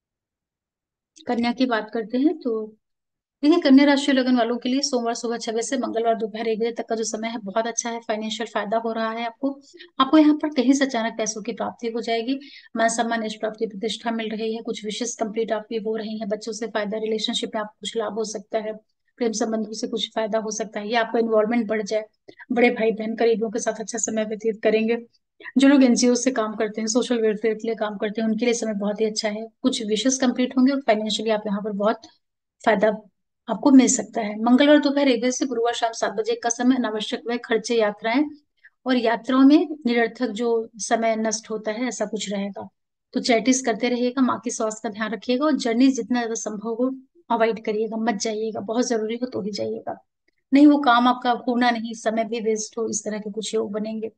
कन्या की बात करते हैं, तो देखिए कन्या राशि लगन वालों के लिए सोमवार सुबह छह बजे से मंगलवार दोपहर एक बजे तक का जो समय है बहुत अच्छा है, फाइनेंशियल फायदा हो रहा है आपको। आपको यहाँ पर कहीं से अचानक पैसों की प्राप्ति हो जाएगी, मान सम्मान यश प्राप्ति प्रतिष्ठा मिल रही है, कुछ विशेष कंप्लीट आपकी हो रही है, बच्चों से फायदा, रिलेशनशिप में आपको कुछ लाभ हो सकता है, प्रेम संबंधों से कुछ फायदा हो सकता है, या आपका इन्वॉल्वमेंट बढ़ जाए, बड़े भाई बहन करीबियों के साथ अच्छा समय व्यतीत करेंगे। जो लोग एनजीओ से काम करते हैं, सोशल वेलफेयर के लिए काम करते हैं, उनके लिए समय बहुत ही अच्छा है, कुछ विशेष कंप्लीट होंगे, और फाइनेंशियली आप यहाँ पर बहुत फायदा आपको मिल सकता है। मंगलवार दोपहर एक बजे से गुरुवार शाम सात बजे का समय अनावश्यक वह खर्चे, यात्राएं, और यात्राओं में निरर्थक जो समय नष्ट होता है, ऐसा कुछ रहेगा। तो चैटिस करते रहिएगा, माँ की स्वास्थ्य का ध्यान रखिएगा, और जर्नी जितना ज्यादा संभव हो अवॉइड करिएगा, मत जाइएगा, बहुत जरूरी हो तो ही जाइएगा, नहीं वो काम आपका होना नहीं, समय भी वेस्ट हो, इस तरह के कुछ योग बनेंगे।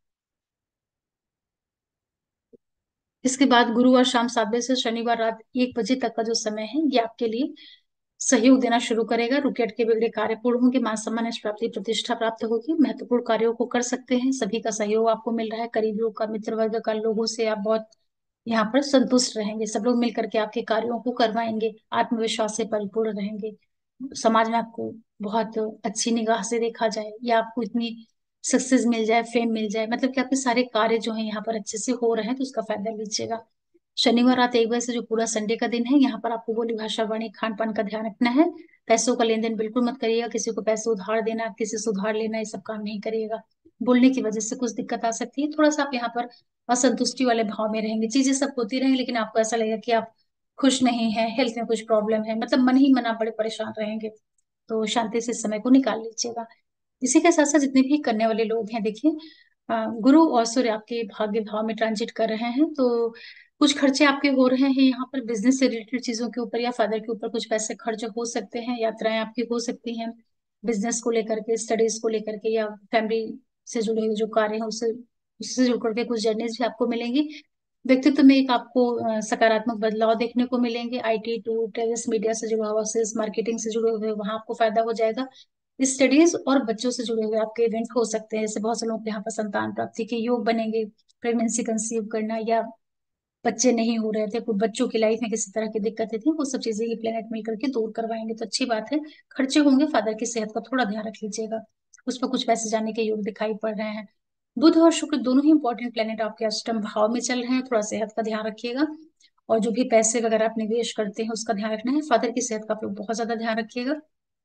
इसके बाद गुरुवार शाम सात बजे से शनिवार रात एक बजे तक का जो समय है, ये आपके लिए सहयोग देना शुरू करेगा, रुके अटके बिगड़े कार्य पूर्ण होंगे, मान सम्मान यश प्राप्ति प्रतिष्ठा प्राप्त होगी, महत्वपूर्ण कार्यों को कर सकते हैं, सभी का सहयोग आपको मिल रहा है, करीबियों का, मित्र वर्ग का, लोगों से आप बहुत यहाँ पर संतुष्ट रहेंगे, सब लोग मिलकर के आपके कार्यों को करवाएंगे, आत्मविश्वास से परिपूर्ण रहेंगे, समाज में आपको बहुत अच्छी निगाह से देखा जाए, या आपको इतनी सक्सेस मिल जाए, फेम मिल जाए, मतलब कि आपके सारे कार्य जो है यहाँ पर अच्छे से हो रहे हैं, तो उसका फायदा लीजिएगा। शनिवार रात एक बजे से जो पूरा संडे का दिन है, यहाँ पर आपको बोली भाषा, वाणी, खान पान का ध्यान रखना है, पैसों का लेन देन बिल्कुल मत करिएगा, किसी को पैसे उधार देना, किसी से उधार लेना, ये सब काम नहीं करिएगा, बोलने की वजह से कुछ दिक्कत आ सकती है, थोड़ा सा आप यहाँ पर असंतुष्टि वाले भाव में रहेंगे, चीजें सब होती रहेंगी, लेकिन आपको ऐसा लगेगा कि आप खुश नहीं है, हेल्थ में कुछ प्रॉब्लम है, मतलब मन ही मन आप बड़े परेशान रहेंगे, तो शांति से इस समय को निकाल लीजिएगा। इसी के साथ साथ जितने भी करने वाले लोग हैं, देखिए अ, गुरु और सूर्य आपके भाग्य भाव में ट्रांजिट कर रहे हैं, तो कुछ खर्चे आपके हो रहे हैं यहाँ पर बिजनेस से रिलेटेड चीजों के ऊपर, या फादर के ऊपर कुछ पैसे खर्च हो सकते हैं, यात्राएं आपकी हो सकती हैं, बिजनेस को लेकर के, स्टडीज को लेकर के, या फैमिली से जुड़े हुए जो कार्य हैं उससे उससे जुड़ करके कुछ जर्नीज भी आपको मिलेंगी। व्यक्तित्व में एक आपको अ, सकारात्मक बदलाव देखने को मिलेंगे, आईटी टूर ट्रेवल्स मीडिया से जुड़ा हुआ, सेल्स मार्केटिंग से जुड़े हुए, वहां आपको फायदा हो जाएगा। स्टडीज और बच्चों से जुड़े हुए आपके इवेंट हो सकते हैं, जैसे बहुत से लोगों के यहाँ पर संतान प्राप्ति के योग बनेंगे, प्रेगनेंसी कंसीव करना, या बच्चे नहीं हो रहे थे, कोई बच्चों की लाइफ में किसी तरह की दिक्कतें थी, वो सब चीजें ये प्लेनेट मिल करके दूर करवाएंगे, तो अच्छी बात है। खर्चे होंगे, फादर की सेहत का थोड़ा ध्यान रख लीजिएगा, उस पर कुछ पैसे जाने के योग दिखाई पड़ रहे हैं। बुध और शुक्र दोनों ही इंपॉर्टेंट प्लेनेट आपके अष्टम भाव में चल रहे हैं, थोड़ा सेहत का ध्यान रखिएगा, और जो भी पैसे वगैरह आप निवेश करते हैं उसका ध्यान रखना है, फादर की सेहत का आप लोग बहुत ज्यादा ध्यान रखिएगा।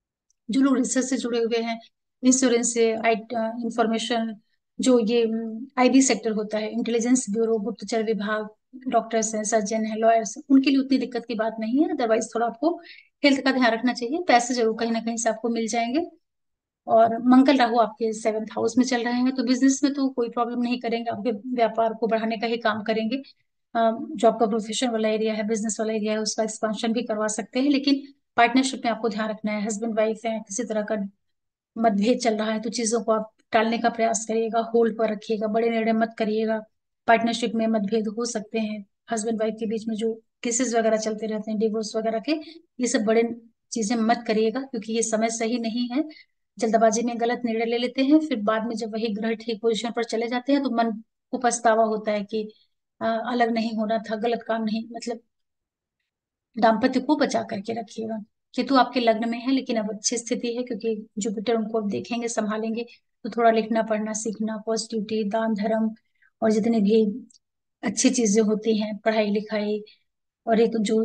जो लोग रिसर्च से जुड़े हुए हैं, इंश्योरेंस से, आई इंफॉर्मेशन, जो ये आईबी सेक्टर होता है, इंटेलिजेंस ब्यूरो, गुप्तचर विभाग, डॉक्टर्स हैं, सर्जन है, लॉयर्स, उनके लिए उतनी दिक्कत की बात नहीं है, अदरवाइज थोड़ा आपको हेल्थ का ध्यान रखना चाहिए, पैसे जरूर कहीं ना कहीं से आपको मिल जाएंगे। और मंगल राहु आपके सेवंथ हाउस में चल रहे हैं, तो बिजनेस में तो कोई प्रॉब्लम नहीं करेंगे, आपके व्यापार को बढ़ाने का ही काम करेंगे, अ, जो आपका प्रोफेशन वाला एरिया है, बिजनेस वाला एरिया है, उसका एक्सपांशन भी करवा सकते हैं, लेकिन पार्टनरशिप में आपको ध्यान रखना है, हस्बैंड वाइफ है, किसी तरह का मतभेद चल रहा है तो चीजों को आप टालने का प्रयास करिएगा, होल्ड पर रखिएगा, बड़े निर्णय मत करिएगा। पार्टनरशिप में मतभेद हो सकते हैं, हस्बैंड वाइफ के बीच में जो केसेस वगैरह चलते रहते हैं डिवोर्स वगैरह के, ये सब बड़े चीजें मत करिएगा, क्योंकि ये समय सही नहीं है। जल्दबाजी में गलत निर्णय ले लेते हैं, फिर बाद में जब वही ग्रह ठीक पोजीशन पर चले जाते हैं तो मन को पछतावा होता है कि अ, अलग नहीं होना था, गलत काम नहीं, मतलब दाम्पत्य को बचा करके रखिएगा। केतु आपके लग्न में है लेकिन अब अच्छी स्थिति है, क्योंकि जुपिटर उनको अब देखेंगे, संभालेंगे। तो थोड़ा लिखना पढ़ना सीखना, पॉजिटिविटी, दान धर्म, और जितनी भी अच्छी चीजें होती हैं, पढ़ाई लिखाई, और एक जो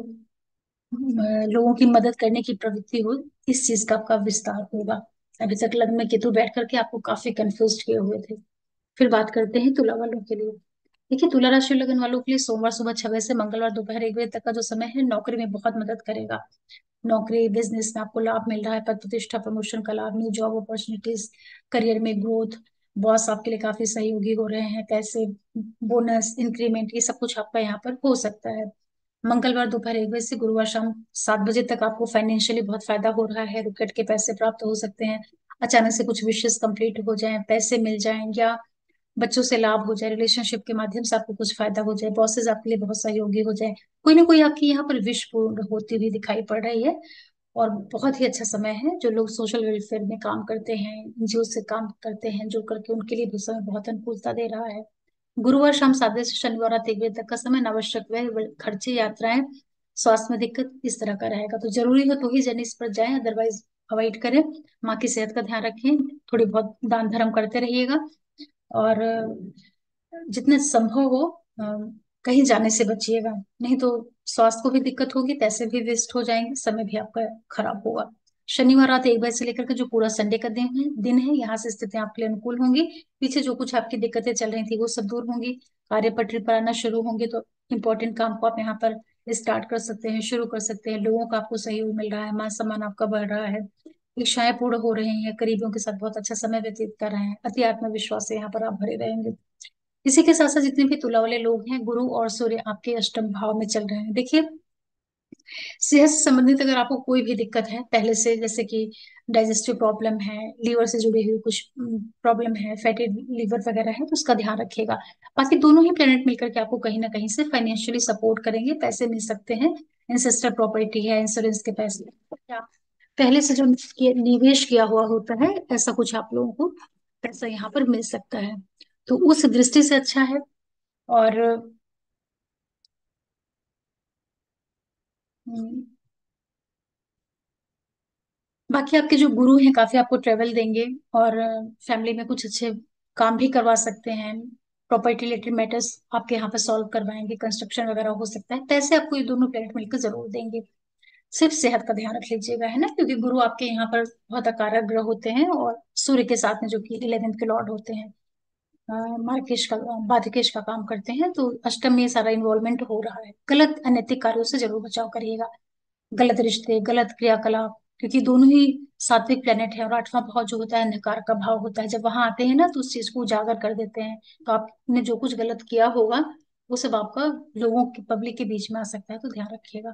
अ, लोगों की मदद करने की प्रवृत्ति हो, इस चीज का आपका विस्तार होगा। अभी तक लग्न में केतु बैठ करके आपको काफी कंफ्यूज किए हुए थे। फिर बात करते हैं तुला वालों के लिए। देखिए, तुला राशि लगन वालों के लिए सोमवार सुबह छह बजे से मंगलवार दोपहर एक बजे तक का जो समय है, नौकरी में बहुत मदद करेगा। नौकरी बिजनेस में आपको लाभ मिल रहा है, पद प्रतिष्ठा प्रमोशन का लाभ, न्यू जॉब अपॉर्चुनिटीज, करियर में ग्रोथ, बॉस आपके लिए काफी सहयोगी हो रहे हैं, पैसे, बोनस, इंक्रीमेंट, ये सब कुछ आपका यहाँ पर हो सकता है। मंगलवार दोपहर एक बजे से गुरुवार शाम सात बजे तक आपको फाइनेंशियली बहुत फायदा हो रहा है, रुकट के पैसे प्राप्त हो सकते हैं, अचानक से कुछ विशेष कंप्लीट हो जाएं, पैसे मिल जाएं, या बच्चों से लाभ हो जाए, रिलेशनशिप के माध्यम से आपको कुछ फायदा हो जाए, बॉसेस आपके लिए बहुत सहयोगी हो जाए, कोई ना कोई आपकी यहाँ पर विश पूर्ण होती हुई दिखाई पड़ रही है। और बहुत ही अच्छा समय है, जो लोग सोशल वेलफेयर में काम करते हैं, एनजीओ से काम करते हैं जो करके, उनके लिए भी समय बहुत अनुकूलता दे रहा है। गुरुवार शाम सात बजे से शनिवार रात एक बजे तक का समय अनावश्यक व्यय, खर्चे, यात्राएं, स्वास्थ्य में दिक्कत, इस तरह का रहेगा। तो जरूरी हो तो ही जर्नी पर जाएं, अदरवाइज अवॉइड करें। माँ की सेहत का ध्यान रखें, थोड़ी बहुत दान धर्म करते रहिएगा, और जितने संभव हो अ, कहीं जाने से बचिएगा, नहीं तो स्वास्थ्य को भी दिक्कत होगी, पैसे भी वेस्ट हो जाएंगे, समय भी आपका खराब होगा। शनिवार रात एक बजे से लेकर के जो पूरा संडे का दिन है दिन है यहाँ से स्थितियां आपके लिए अनुकूल होंगी। पीछे जो कुछ आपकी दिक्कतें चल रही थी वो सब दूर होंगी, कार्य पटरी पर आना शुरू होंगे, तो इंपॉर्टेंट काम को आप यहाँ पर स्टार्ट कर सकते हैं, शुरू कर सकते हैं। लोगों का आपको सहयोग मिल रहा है, मान सम्मान आपका बढ़ रहा है, इच्छाएं पूर्ण हो रही हैं, करीबियों के साथ बहुत अच्छा समय व्यतीत कर रहे हैं, अति आत्मविश्वास से यहाँ पर आप भरे रहेंगे। इसी के साथ साथ जितने भी तुला वाले लोग हैं, गुरु और सूर्य आपके अष्टम भाव में चल रहे हैं। देखिए, सेहत से संबंधित अगर आपको कोई भी दिक्कत है पहले से, जैसे कि डाइजेस्टिव प्रॉब्लम है, लीवर से जुड़ी हुई कुछ प्रॉब्लम है, फैटी लीवर वगैरह है, तो उसका ध्यान रखिएगा। बाकी दोनों ही प्लेनेट मिलकर के आपको कहीं ना कहीं से फाइनेंशियली सपोर्ट करेंगे, पैसे मिल सकते हैं, इंसेस्टर प्रॉपर्टी है, इंश्योरेंस के पैसे, या पहले से जो किए- निवेश किया हुआ होता है, ऐसा कुछ आप लोगों को पैसा यहाँ पर मिल सकता है। तो उस दृष्टि से अच्छा है। और हम्म, बाकी आपके जो गुरु हैं काफी आपको ट्रेवल देंगे, और फैमिली में कुछ अच्छे काम भी करवा सकते हैं, प्रॉपर्टी रिलेटेड मैटर्स आपके यहाँ पे सॉल्व करवाएंगे, कंस्ट्रक्शन वगैरह हो सकता है, पैसे आपको ये दोनों प्लेनेट मिलकर जरूर देंगे। सिर्फ सेहत का ध्यान रख लीजिएगा, है ना, क्योंकि गुरु आपके यहाँ पर बहुत अकारक ग्रह होते हैं, और सूर्य के साथ में जो कि इलेवेंथ के लॉर्ड होते हैं, अ, मार्केश का बाधिकेश का काम करते हैं, तो अष्टम में ये सारा इन्वॉल्वमेंट हो रहा है। गलत अनैतिक कार्यों से जरूर बचाव करिएगा, गलत रिश्ते, गलत क्रियाकलाप, क्योंकि दोनों ही सात्विक प्लेनेट है, और आठवां भाव जो होता है अंधकार का भाव होता है, जब वहां आते हैं ना तो उस चीज को उजागर कर देते हैं। तो आपने जो कुछ गलत किया होगा वो सब आपका लोगों की, पब्लिक के बीच में आ सकता है, तो ध्यान रखिएगा।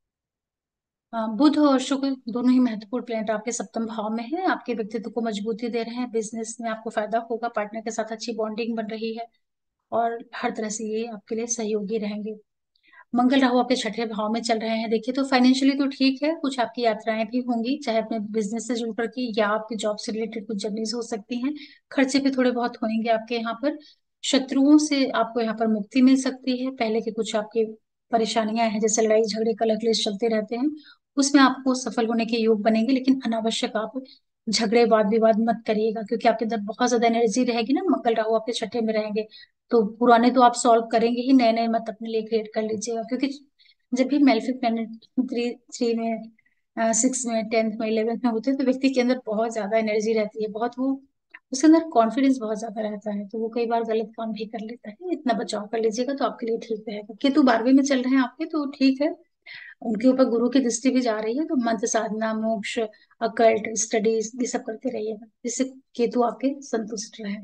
अ, बुध और शुक्र दोनों ही महत्वपूर्ण प्लेनेट आपके सप्तम भाव में है, आपके व्यक्तित्व को मजबूती दे रहे हैं, बिजनेस में आपको फायदा होगा, पार्टनर के साथ अच्छी बॉन्डिंग बन रही है, और हर तरह से ये आपके लिए सहयोगी रहेंगे। मंगल राहु आपके छठे भाव में चल रहे हैं। देखिए, तो फाइनेंशियली तो ठीक है, कुछ आपकी यात्राएं भी होंगी, चाहे अपने बिजनेस से जुड़ करके या आपकी जॉब से रिलेटेड कुछ जर्नीज हो सकती हैं, खर्चे भी थोड़े बहुत होंगे आपके यहाँ पर। शत्रुओं से आपको यहाँ पर मुक्ति मिल सकती है, पहले के कुछ आपके परेशानियां हैं, जैसे लड़ाई झगड़े कलह क्लेश चलते रहते हैं, उसमें आपको सफल होने के योग बनेंगे, लेकिन अनावश्यक आप झगड़े वाद विवाद मत करिएगा, क्योंकि आपके अंदर बहुत ज्यादा एनर्जी रहेगी ना, मंगल राहु आपके छठे में रहेंगे, तो पुराने तो आप सॉल्व करेंगे ही, नए नए मत अपने लिए क्रिएट कर लीजिएगा, क्योंकि जब भी मेलेफिक प्लैनेट थ्री थ्री में, सिक्स में, टेंथ में, इलेवेंथ में होते हैं, तो व्यक्ति के अंदर बहुत ज्यादा एनर्जी रहती है, बहुत वो उसके अंदर कॉन्फिडेंस बहुत ज्यादा रहता है, तो वो कई बार गलत काम भी कर लेता है। इतना बचाव कर लीजिएगा तो आपके लिए ठीक रहेगा। केतु बारहवीं में चल रहे हैं आपके, तो ठीक है, उनके ऊपर गुरु की दृष्टि भी जा रही है, तो मंत्र साधना, मोक्ष, अकल्ट स्टडीज, ये सब करते रहिएगा, जिससे केतु आपके संतुष्ट रहे।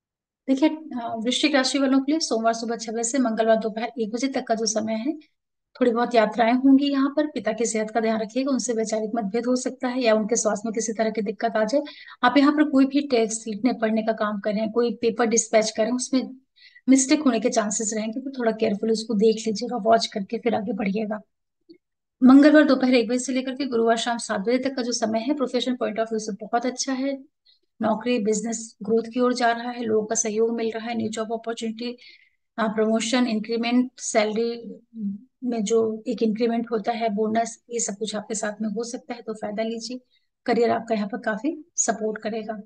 देखिए, अ, वृश्चिक राशि वालों के लिए सोमवार सुबह छह बजे से मंगलवार दोपहर एक बजे तक का जो समय है, थोड़ी बहुत यात्राएं होंगी यहाँ पर। पिता की सेहत का ध्यान रखिएगा, उनसे वैचारिक मतभेद हो सकता है या उनके स्वास्थ्य में किसी तरह की दिक्कत आ जाए। आप यहाँ पर कोई भी टेक्स्ट लिखने पढ़ने का काम कर रहे हैं, कोई पेपर डिस्पैच कर रहे हैं, उसमें मिस्टेक होने के चांसेस रहेंगे, तो थोड़ा केयरफुली उसको देख लीजिएगा, वॉच करके फिर आगे बढ़िएगा। मंगलवार दोपहर एक बजे से लेकर के गुरुवार शाम सात बजे तक का जो समय है, प्रोफेशनल पॉइंट ऑफ व्यू से बहुत अच्छा है। नौकरी बिजनेस ग्रोथ की ओर जा रहा है, लोगों का सहयोग मिल रहा है, new job opportunity, promotion, increment, salary में जो एक इंक्रीमेंट होता है, बोनस, ये सब कुछ आपके साथ में हो सकता है, तो फायदा लीजिए। करियर आपका यहाँ पर काफी सपोर्ट करेगा।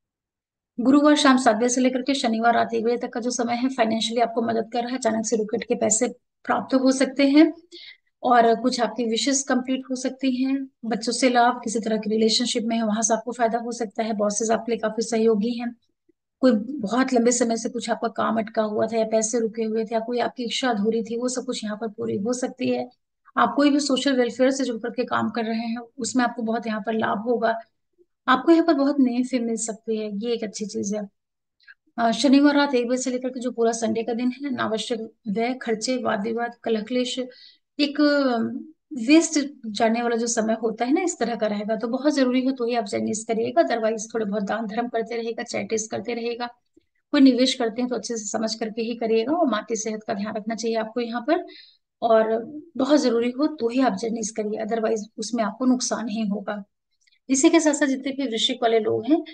गुरुवार शाम सात बजे से लेकर के शनिवार रात एक बजे तक का जो समय है, फाइनेंशियली आपको मदद कर रहा है, अचानक से रुकट के पैसे प्राप्त हो सकते हैं और कुछ आपकी विशेष कंप्लीट हो सकती हैं। बच्चों से लाभ, किसी तरह की रिलेशनशिप में है वहां से आपको फायदा हो सकता है, बॉसेस आपके लिए काफी सहयोगी हैं। कोई बहुत लंबे समय से कुछ आपका काम अटका हुआ था या पैसे रुके हुए थे या कोई आपकी इच्छा अधूरी थी, वो सब कुछ यहाँ पर पूरी हो सकती है। आप कोई भी सोशल वेलफेयर से जुड़ करके काम कर रहे हैं, उसमें आपको बहुत यहाँ पर लाभ होगा। आपको यहाँ पर बहुत नई फेम मिल सकती है, ये एक अच्छी चीज है। अ, शनिवार रात एक बजे से लेकर के जो पूरा संडे का दिन है, अनावश्यक व्यय, खर्चे, वाद विवाद, कलह क्लेश, एक वेस्ट जाने वाला जो समय होता है ना, इस तरह का रहेगा। तो बहुत जरूरी हो तो ही आप जर्नीस करिएगा, अदरवाइज थोड़े बहुत दान धर्म करते रहेगा, चैरिटीज करते रहेगा। कोई निवेश करते हैं तो अच्छे से समझ करके ही करिएगा, और माँ की सेहत का ध्यान रखना चाहिए आपको यहाँ पर। और बहुत जरूरी हो तो ही आप जर्नीस करिए, अदरवाइज उसमें आपको नुकसान ही होगा। इसी के साथ साथ जितने भी वृश्चिक वाले लोग हैं,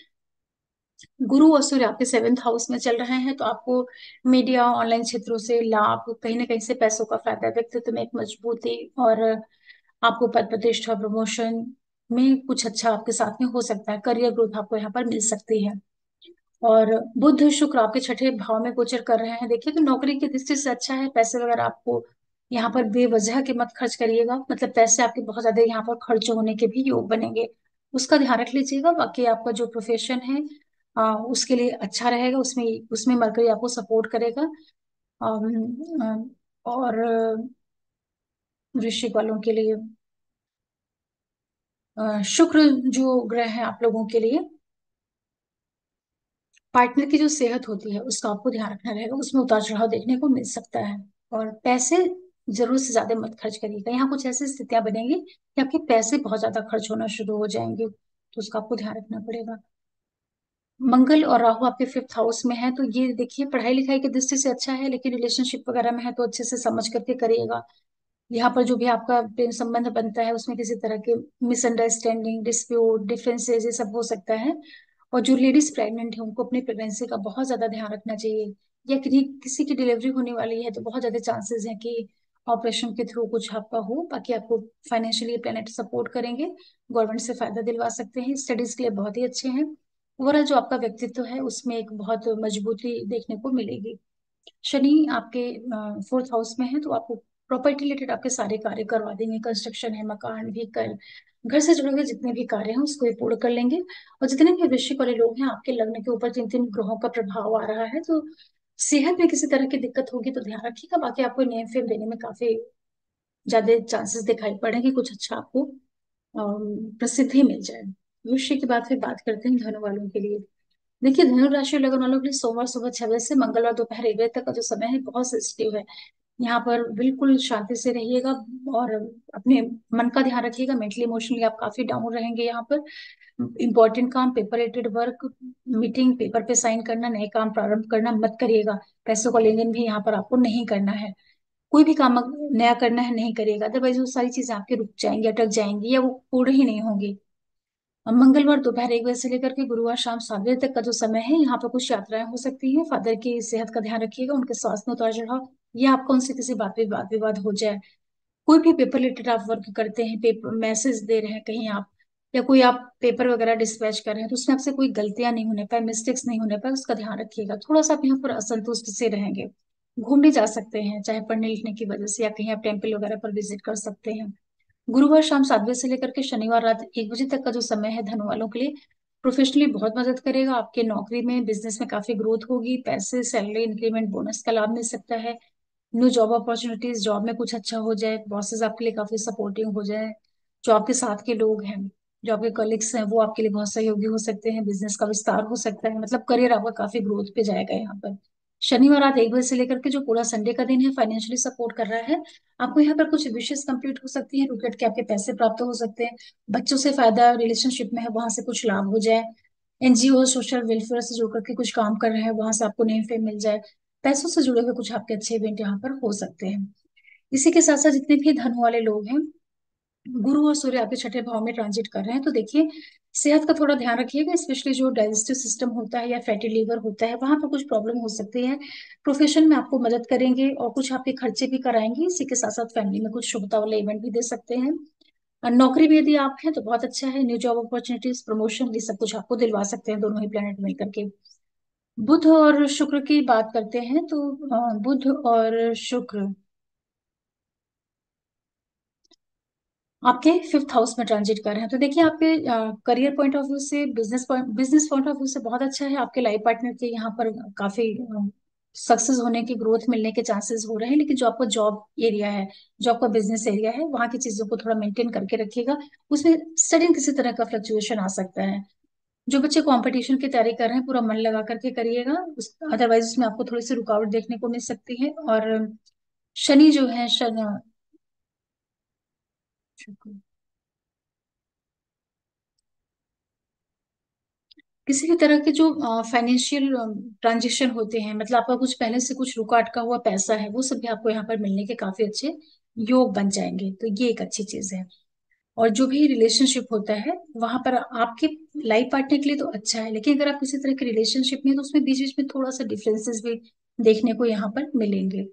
गुरु और सूर्य आपके सेवेंथ हाउस में चल रहे हैं, तो आपको मीडिया ऑनलाइन क्षेत्रों से लाभ, कहीं ना कहीं से पैसों का फायदा, व्यक्तित्व में एक मजबूती, और आपको पद प्रतिष्ठा प्रमोशन में कुछ अच्छा आपके साथ में हो सकता है। करियर ग्रोथ आपको यहाँ पर मिल सकती है। और बुध शुक्र आपके छठे भाव में गोचर कर रहे हैं, देखिए तो नौकरी की दृष्टि से अच्छा है। पैसे वगैरह आपको यहाँ पर बेवजह के मत खर्च करिएगा, मतलब पैसे आपके बहुत ज्यादा यहाँ पर खर्च होने के भी योग बनेंगे, उसका ध्यान रख लीजिएगा। बाकी आपका जो प्रोफेशन है आ, उसके लिए अच्छा रहेगा, उसमें उसमें मरकरी आपको सपोर्ट करेगा। अम, अम, और वृश्चिक वालों के लिए अ, शुक्र जो ग्रह है आप लोगों के लिए, पार्टनर की जो सेहत होती है उसका आपको ध्यान रखना रहेगा, उसमें उतार चढ़ाव देखने को मिल सकता है। और पैसे जरूर से ज्यादा मत खर्च करिएगा, यहाँ कुछ ऐसी स्थितियां बनेंगी कि आपके पैसे बहुत ज्यादा खर्च होना शुरू हो जाएंगे, तो उसका आपको ध्यान रखना पड़ेगा। मंगल और राहु आपके फिफ्थ हाउस में है, तो ये देखिए पढ़ाई लिखाई की दृष्टि से अच्छा है, लेकिन रिलेशनशिप वगैरह में है तो अच्छे से समझ करके करिएगा। यहाँ पर जो भी आपका प्रेम संबंध बनता है उसमें किसी तरह के मिसअंडरस्टैंडिंग, डिस्प्यूट, डिफरेंसेस, ये सब हो सकता है। और जो लेडीज प्रेग्नेंट है उनको अपनी प्रेगनेंसी का बहुत ज्यादा ध्यान रखना चाहिए, या किसी किसी की डिलीवरी होने वाली है तो बहुत ज्यादा चांसेस हैं कि ऑपरेशन के थ्रू कुछ आपका हो। बाकी आपको फाइनेंशियली प्लेनेट सपोर्ट करेंगे, गवर्नमेंट से फायदा दिलवा सकते हैं, स्टडीज के लिए बहुत ही अच्छे हैं। ओवरऑल जो आपका व्यक्तित्व है उसमें एक बहुत मजबूती देखने को मिलेगी। शनि आपके फोर्थ हाउस में है, तो आपको प्रॉपर्टी रिलेटेड आपके सारे कार्य करवा देंगे, कंस्ट्रक्शन है, मकान, व्हीकल, घर से जुड़े हुए जितने भी कार्य हैं उसको ये पूर्ण कर लेंगे। और जितने भी वृश्चिक वाले लोग हैं, आपके लग्न के ऊपर जिन जिन ग्रहों का प्रभाव आ रहा है, तो सेहत में किसी तरह की दिक्कत होगी तो ध्यान रखिएगा। बाकी आपको नेम फेम देने में काफी ज्यादा चांसेस दिखाई पड़ेंगे, कुछ अच्छा आपको अम, प्रसिद्धि मिल जाए। वृश्चिक की बात फिर बात करते हैं धनु वालों के लिए। देखिए धनु राशि लगन वालों के लिए सोमवार सुबह छह बजे से मंगलवार दोपहर एक बजे तक का जो समय है बहुत सेंसिटिव है। यहाँ पर बिल्कुल शांति से रहिएगा और अपने मन का ध्यान रखिएगा। मेंटली इमोशनली आप काफी डाउन रहेंगे यहाँ पर। इंपॉर्टेंट काम, paper related work, meeting, paper पे साइन करना, नए काम प्रारंभ करना मत करिएगा। पैसों का लेन देन भी यहाँ पर आपको नहीं करना है। कोई भी काम अगर नया करना है नहीं करिएगा, अदरवाइज वो सारी चीजें आपके रुक जाएंगी, अटक जाएंगी, या वो पूर्ण ही नहीं होंगी। अब मंगलवार दोपहर एक बजे से लेकर के गुरुवार शाम सात बजे तक का जो समय है, यहाँ पर कुछ यात्राएं हो सकती हैं। फादर की सेहत का ध्यान रखिएगा, उनके स्वास्थ्य में उतार चढ़ाव, या आपका उनसे किसी बात पे वाद विवाद हो जाए। कोई भी पेपर रिलेटेड आप वर्क करते हैं, पेपर मैसेज दे रहे हैं कहीं आप, या कोई आप पेपर वगैरह डिस्पैच कर रहे हैं, तो उसमें आपसे कोई गलतियां नहीं होने पाए, मिस्टेक्स नहीं होने पाए, उसका ध्यान रखिएगा। थोड़ा सा आप यहाँ पर असंतुष्ट से रहेंगे। घूमने जा सकते हैं, चाहे पढ़ने लिखने की वजह से, या कहीं आप टेम्पल वगैरह पर विजिट कर सकते हैं। गुरुवार शाम सात बजे से लेकर के शनिवार रात एक बजे तक का जो समय है धनु वालों के लिए प्रोफेशनली बहुत मदद करेगा। आपके नौकरी में, बिजनेस में काफी ग्रोथ होगी, पैसे, सैलरी, इंक्रीमेंट, बोनस का लाभ मिल सकता है। न्यू जॉब अपॉर्चुनिटीज, जॉब में कुछ अच्छा हो जाए, बॉसेस आपके लिए काफी सपोर्टिव हो जाए, जो आपके साथ के लोग हैं, जो आपके कलीग्स हैं, वो आपके लिए बहुत सहयोगी हो सकते हैं, बिजनेस का विस्तार हो सकता है, मतलब करियर आपका काफी ग्रोथ पे जाएगा यहाँ पर। शनिवार रात एक बजे से लेकर के जो पूरा संडे का दिन है फाइनेंशियली सपोर्ट कर रहा है। आपको यहाँ पर कुछ विशेष कंप्लीट हो सकती है, रुक के आपके पैसे प्राप्त हो सकते हैं। बच्चों से फायदा रिलेशनशिप में है, वहां से कुछ लाभ हो जाए। एनजीओ सोशल वेलफेयर से जुड़ करके कुछ काम कर रहे हैं, वहां से आपको नेम फेम मिल जाए। पैसों से जुड़े हुए कुछ आपके अच्छे इवेंट यहाँ पर हो सकते हैं। इसी के साथ साथ जितने भी धन वाले लोग हैं, गुरु और सूर्य आपके छठे भाव में ट्रांजिट कर रहे हैं, तो देखिए सेहत का थोड़ा ध्यान रखिएगा, स्पेशली जो डाइजेस्टिव सिस्टम होता है या फैटी लीवर होता है वहां पर कुछ प्रॉब्लम हो सकती है। प्रोफेशन में आपको मदद करेंगे और कुछ आपके खर्चे भी कराएंगे, इसी के साथ साथ फैमिली में कुछ शुभता वाले इवेंट भी दे सकते हैं। और नौकरी में यदि आप हैं तो बहुत अच्छा है, न्यू जॉब अपॉर्चुनिटीज प्रमोशन ये सब कुछ आपको दिलवा सकते हैं दोनों ही प्लेनेट मिलकर के। बुध और शुक्र की बात करते हैं तो अ, बुध और शुक्र आपके फिफ्थ हाउस में ट्रांजिट कर रहे हैं, तो देखिए आपके करियर पॉइंट ऑफ व्यू से, business point business point of view से बहुत अच्छा है। आपके लाइफ पार्टनर के यहाँ पर काफी सक्सेस होने की, ग्रोथ मिलने के चांसेस हो रहे हैं, लेकिन जो आपका जॉब एरिया है, जो आपका बिजनेस एरिया है, वहाँ की चीजों को थोड़ा मेंटेन करके रखिएगा। उसमें सडन किसी तरह का फ्लक्चुएशन आ सकता है। जो बच्चे कंपटीशन की तैयारी कर रहे हैं पूरा मन लगा करके करिएगा, उस अदरवाइज उसमें आपको थोड़ी सी रुकावट देखने को मिल सकती है। और शनि जो है, शनि किसी भी तरह के जो फाइनेंशियल ट्रांजेक्शन होते हैं, मतलब आपका कुछ पहले से कुछ रुका अटका हुआ पैसा है, वो सब भी आपको यहाँ पर मिलने के काफी अच्छे योग बन जाएंगे, तो ये एक अच्छी चीज है। और जो भी रिलेशनशिप होता है वहां पर आपके लाइफ पार्टनर के लिए तो अच्छा है, लेकिन अगर आप किसी तरह के रिलेशनशिप में हैं, तो उसमें बीच बीच में थोड़ा सा डिफरेंसेस भी देखने को यहाँ पर मिलेंगे।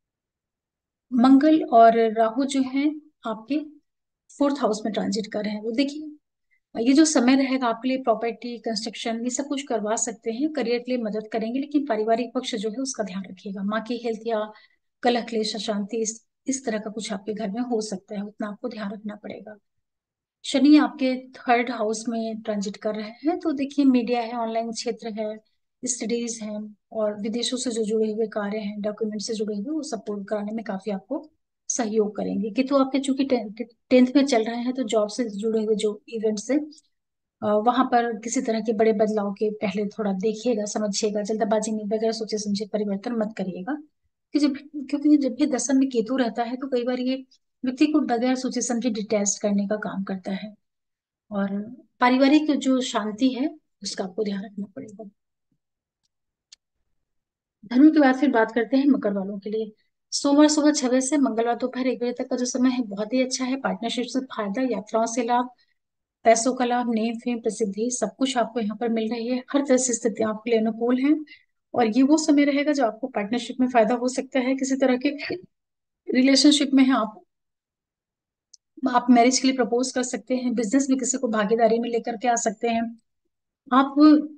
मंगल और राहु जो है आपके फोर्थ हाउस में ट्रांजिट कर रहे हैं, वो देखिए ये जो समय रहेगा आपके लिए प्रॉपर्टी कंस्ट्रक्शन ये सब कुछ करवा सकते हैं, करियर के लिए मदद करेंगे, लेकिन पारिवारिक पक्ष जो है उसका ध्यान रखिएगा। माँ की हेल्थ या कलह क्लेश अशांति इस, इस तरह का कुछ आपके घर में हो सकता है, उतना आपको ध्यान रखना पड़ेगा। शनि आपके थर्ड हाउस में ट्रांजिट कर रहे हैं, तो देखिए मीडिया है, ऑनलाइन क्षेत्र है, स्टडीज है, और विदेशों से जो जुड़े हुए कार्य हैं, डॉक्यूमेंट से जुड़े हुए, वो सब पूर्ण कराने में काफी आपको सहयोग करेंगे। कि तो आपके चूंकि टेंथ में चल रहे हैं, तो जॉब से जुड़े हुए जो इवेंट्स है वहां पर किसी तरह के बड़े बदलाव के पहले थोड़ा देखिएगा, समझिएगा, जल्दबाजी में बगैर सोचे समझे परिवर्तन मत करिएगा। कि जब क्योंकि जब भी दसम में केतु रहता है तो कई बार ये व्यक्ति को बगैर सोचे समझे डिटेस्ट करने का काम करता है। और पारिवारिक जो शांति है उसका आपको ध्यान रखना पड़ेगा। धनु की बात फिर बात करते हैं मकर वालों के लिए। सोमवार सुबह छह बजे से मंगलवार दोपहर एक बजे तक का जो समय है बहुत ही अच्छा है। पार्टनरशिप से फायदा, यात्राओं से लाभ, पैसों का लाभ, नेम फेम, प्रसिद्धि, सब कुछ आपको यहाँ पर मिल रही है। हर तरह से स्थिति आपके लिए अनुकूल है। और ये वो समय रहेगा जो आपको पार्टनरशिप में फायदा हो सकता है। किसी तरह के रिलेशनशिप में है आप आप मैरिज के लिए प्रपोज कर सकते हैं। बिजनेस में किसी को भागीदारी में लेकर के आ सकते हैं। आप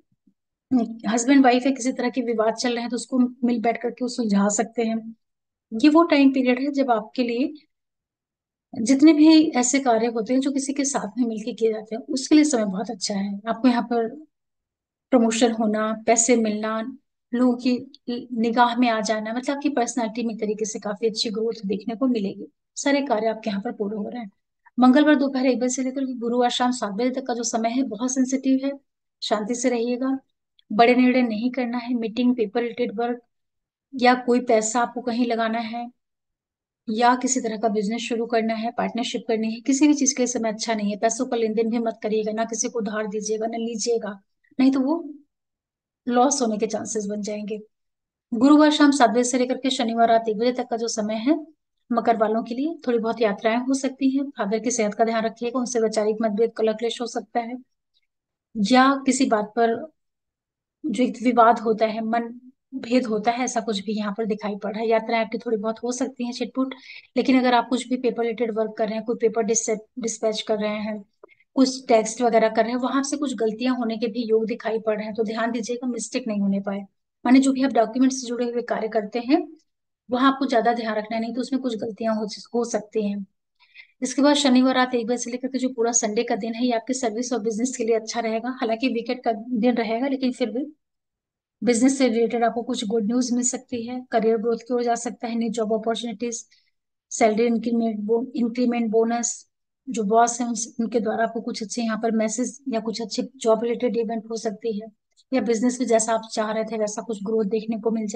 हस्बैंड वाइफ है, किसी तरह के विवाद चल रहे हैं तो उसको मिल बैठ करके उसे सुलझा सकते हैं। ये वो टाइम पीरियड है जब आपके लिए जितने भी ऐसे कार्य होते हैं जो किसी के साथ में मिलकर किए जाते हैं उसके लिए समय बहुत अच्छा है। आपको यहाँ पर प्रमोशन होना, पैसे मिलना, लोगों की निगाह में आ जाना, मतलब आपकी पर्सनालिटी में एक तरीके से काफी अच्छी ग्रोथ देखने को मिलेगी। सारे कार्य आपके यहाँ पर पूरे हो रहे हैं। मंगलवार दोपहर एक बजे से लेकर के गुरुवार शाम सात बजे तक का जो समय है बहुत सेंसिटिव है, शांति से रहिएगा। बड़े निर्णय नहीं करना है। मीटिंग, पेपर रिलेटेड वर्क, या कोई पैसा आपको कहीं लगाना है, या किसी तरह का बिजनेस शुरू करना है, पार्टनरशिप करनी है, किसी भी चीज के समय अच्छा नहीं है। पैसों का लेन देन भी मत करिएगा, ना किसी को उधार दीजिएगा ना लीजिएगा, नहीं तो वो लॉस होने के चांसेस बन जाएंगे। गुरुवार शाम सात बजे से लेकर के शनिवार रात एक बजे तक का जो समय है मकर वालों के लिए थोड़ी बहुत यात्राएं हो सकती हैं। फादर की सेहत का ध्यान रखिएगा, उनसे वैचारिक मतभेद, कलह क्लेश हो सकता है, या किसी बात पर जो एक विवाद होता है, मन भेद होता है, ऐसा कुछ भी यहाँ पर दिखाई पड़ रहा है। यात्राएं आपकी थोड़ी बहुत हो सकती हैं छिटपुट, लेकिन अगर आप कुछ भी पेपर रिलेटेड वर्क कर रहे हैं, कोई पेपर डिस्पैच कर रहे हैं, कुछ टेक्स्ट वगैरह कर रहे हैं, वहां से कुछ गलतियां होने के भी योग दिखाई पड़ रहे हैं, तो ध्यान दीजिएगा मिस्टेक नहीं होने पाए। माने जो भी आप डॉक्यूमेंट से जुड़े हुए कार्य करते हैं वहां आपको ज्यादा ध्यान रखना है, नहीं तो उसमें कुछ गलतियां हो, हो सकती हैं। इसके बाद शनिवार रात एक बजे से लेकर के जो पूरा संडे का दिन है ये आपके सर्विस और बिजनेस के लिए अच्छा रहेगा। हालांकि वीकेंड का दिन रहेगा, लेकिन फिर भी बिजनेस से रिलेटेड आपको कुछ गुड न्यूज मिल सकती है। करियर ग्रोथ की ओर जा सकता है, new job opportunities, salary increment, बो, इंक्रीमेंट बोनस, जो बॉस है उनसे- उनके द्वारा आपको कुछ अच्छे यहाँ पर मैसेज या कुछ अच्छे जॉब रिलेटेड इवेंट हो सकती है, या बिजनेस में जैसा आप चाह रहे थे वैसा कुछ ग्रोथ देखने को मिल जाए।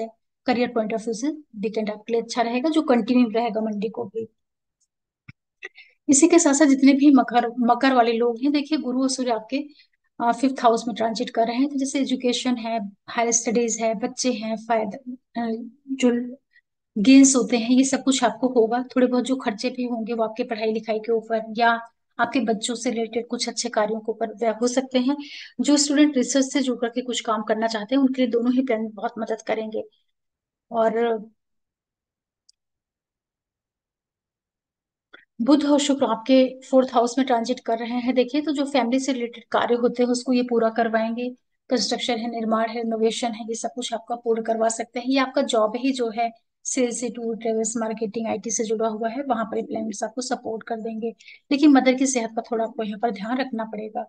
करियर पॉइंट ऑफ व्यू से वीकेंड आपके लिए अच्छा रहेगा, जो कंटिन्यू रहेगा मंडे को भी। इसी के साथ साथ जितने भी मकर मकर वाले लोग हैं, देखिए गुरु और सूर्य आपके फिफ्थ हाउस में ट्रांजिट कर रहे हैं, तो जैसे एजुकेशन है, हायर स्टडीज है, बच्चे हैं, फायदा अ, जो गेन्स होते हैं, ये सब कुछ आपको होगा। थोड़े बहुत जो खर्चे भी होंगे वो आपके पढ़ाई लिखाई के ऊपर या आपके बच्चों से रिलेटेड कुछ अच्छे कार्यों के ऊपर व्यय हो सकते हैं। जो स्टूडेंट रिसर्च से जुड़ करके कुछ काम करना चाहते हैं उनके लिए दोनों ही प्लान बहुत मदद करेंगे। और बुध और शुक्र आपके फोर्थ हाउस में ट्रांजिट कर रहे हैं, देखिए तो जो फैमिली से रिलेटेड कार्य होते हैं उसको ये पूरा करवाएंगे। कंस्ट्रक्शन है, निर्माण है, इनोवेशन है, ये सब कुछ आपका पूर्ण करवा सकते हैं। ये आपका जॉब ही जो है सेल्स से, टूर ट्रेवल्स, मार्केटिंग, आईटी से जुड़ा हुआ है, वहां पर प्लेनेट्स आपको सपोर्ट कर देंगे। लेकिन मदर की सेहत का थोड़ा आपको यहाँ पर ध्यान रखना पड़ेगा।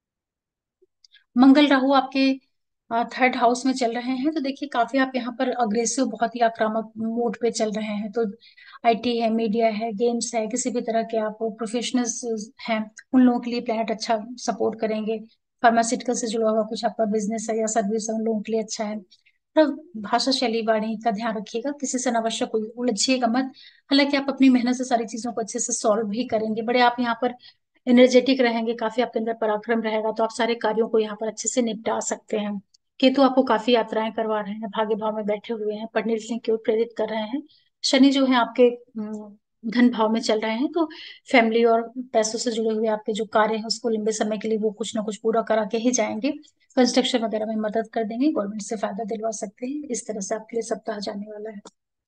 मंगल राहु आपके थर्ड हाउस में चल रहे हैं, तो देखिए काफी आप यहाँ पर अग्रेसिव, बहुत ही आक्रामक मोड पे चल रहे हैं। तो आईटी है, मीडिया है, गेम्स है, किसी भी तरह के आप प्रोफेशनल्स हैं, उन लोगों के लिए प्लेनेट अच्छा सपोर्ट करेंगे। फार्मास्यूटिकल से जुड़ा हुआ कुछ आपका बिजनेस है या सर्विस है, उन लोगों के लिए अच्छा है। तो भाषा शैली वाणी का ध्यान रखिएगा, किसी से अनावश्यक उलझिएगा मत। हालांकि आप अपनी मेहनत से सारी चीजों को अच्छे से सॉल्व भी करेंगे, बड़े आप यहाँ पर एनर्जेटिक रहेंगे, काफी आपके अंदर पराक्रम रहेगा, तो आप सारे कार्यों को यहाँ पर अच्छे से निपटा सकते हैं। केतु आपको काफी यात्राएं करवा रहे हैं, भाग्य भाव में बैठे हुए हैं, पढ़ने लिखने की ओर प्रेरित कर रहे हैं। शनि जो है आपके अम, धन भाव में चल रहे हैं, तो फैमिली और पैसों से जुड़े हुए आपके जो कार्य हैं उसको लंबे समय के लिए वो कुछ ना कुछ पूरा करा के ही जाएंगे। कंस्ट्रक्शन वगैरह में मदद कर देंगे, गवर्नमेंट से फायदा दिलवा सकते हैं। इस तरह से आपके लिए सप्ताह जाने वाला है।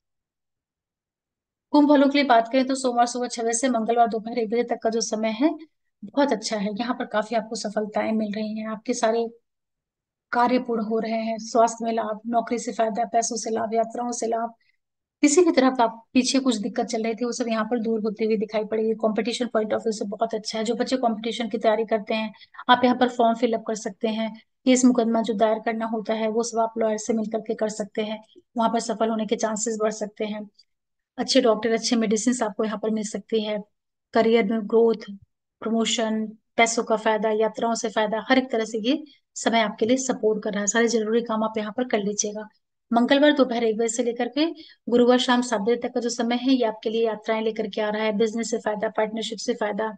कुंभ वालों के लिए बात करें तो सोमवार सुबह छह बजे से मंगलवार दोपहर एक बजे तक का जो समय है बहुत अच्छा है। यहाँ पर काफी आपको सफलताएं मिल रही हैं, आपके सारे कार्य पूर्ण हो रहे हैं, स्वास्थ्य में लाभ, नौकरी से फायदा, पैसों से लाभ, यात्राओं से लाभ। किसी भी तरह का आप पीछे कुछ दिक्कत चल रही थी वो सब यहाँ पर दूर होते हुए दिखाई पड़ेगी। कंपटीशन पॉइंट ऑफ व्यू से बहुत अच्छा है। जो बच्चे कंपटीशन की तैयारी करते हैं, आप यहाँ पर फॉर्म फिलअप कर सकते हैं। केस मुकदमा जो दायर करना होता है वो सब आप लॉयर से मिलकर के कर सकते हैं, वहां पर सफल होने के चांसेस बढ़ सकते हैं। अच्छे डॉक्टर, अच्छे मेडिसिन आपको यहाँ पर मिल सकती है। करियर में ग्रोथ, प्रमोशन, पैसों का फायदा, यात्राओं से फायदा, हर एक तरह से ये समय आपके लिए सपोर्ट कर रहा है। सारे जरूरी काम आप यहाँ पर कर लीजिएगा। मंगलवार दोपहर एक बजे से लेकर के गुरुवार शाम सात बजे तक का जो समय है ये आपके लिए यात्राएं लेकर के आ रहा है। बिजनेस से फायदा, पार्टनरशिप से फायदा,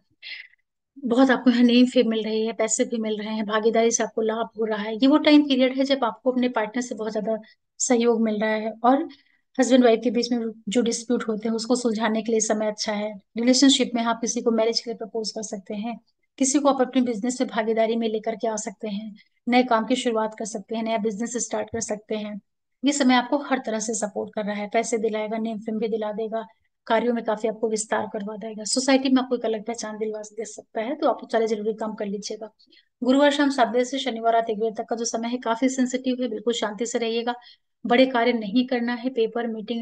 बहुत आपको यहाँ नेम फेम मिल रही है, पैसे भी मिल रहे हैं, भागीदारी से आपको लाभ हो रहा है। ये वो टाइम पीरियड है जब आपको अपने पार्टनर से बहुत ज्यादा सहयोग मिल रहा है। और हस्बैंड वाइफ के बीच में जो डिस्प्यूट होते हैं उसको सुलझाने के लिए समय अच्छा है। रिलेशनशिप में आप किसी को मैरिज के लिए प्रपोज कर सकते हैं, किसी को आप अपने बिजनेस में भागीदारी में लेकर के आ सकते हैं, नए काम की शुरुआत कर सकते हैं, नया बिजनेस स्टार्ट कर सकते हैं। ये समय आपको हर तरह से सपोर्ट कर रहा है, पैसे दिलाएगा, नेम फेम भी दिला देगा, कार्यों में काफी आपको विस्तार करवा देगा, सोसाइटी में आपको एक अलग पहचान दिलवा दे सकता है। तो आप सारे जरूरी काम कर लीजिएगा। गुरुवार शाम सात बजे से शनिवार रात एक बजे तक का जो समय है काफी सेंसिटिव है, बिल्कुल शांति से रहिएगा। बड़े कार्य नहीं करना है, पेपर मीटिंग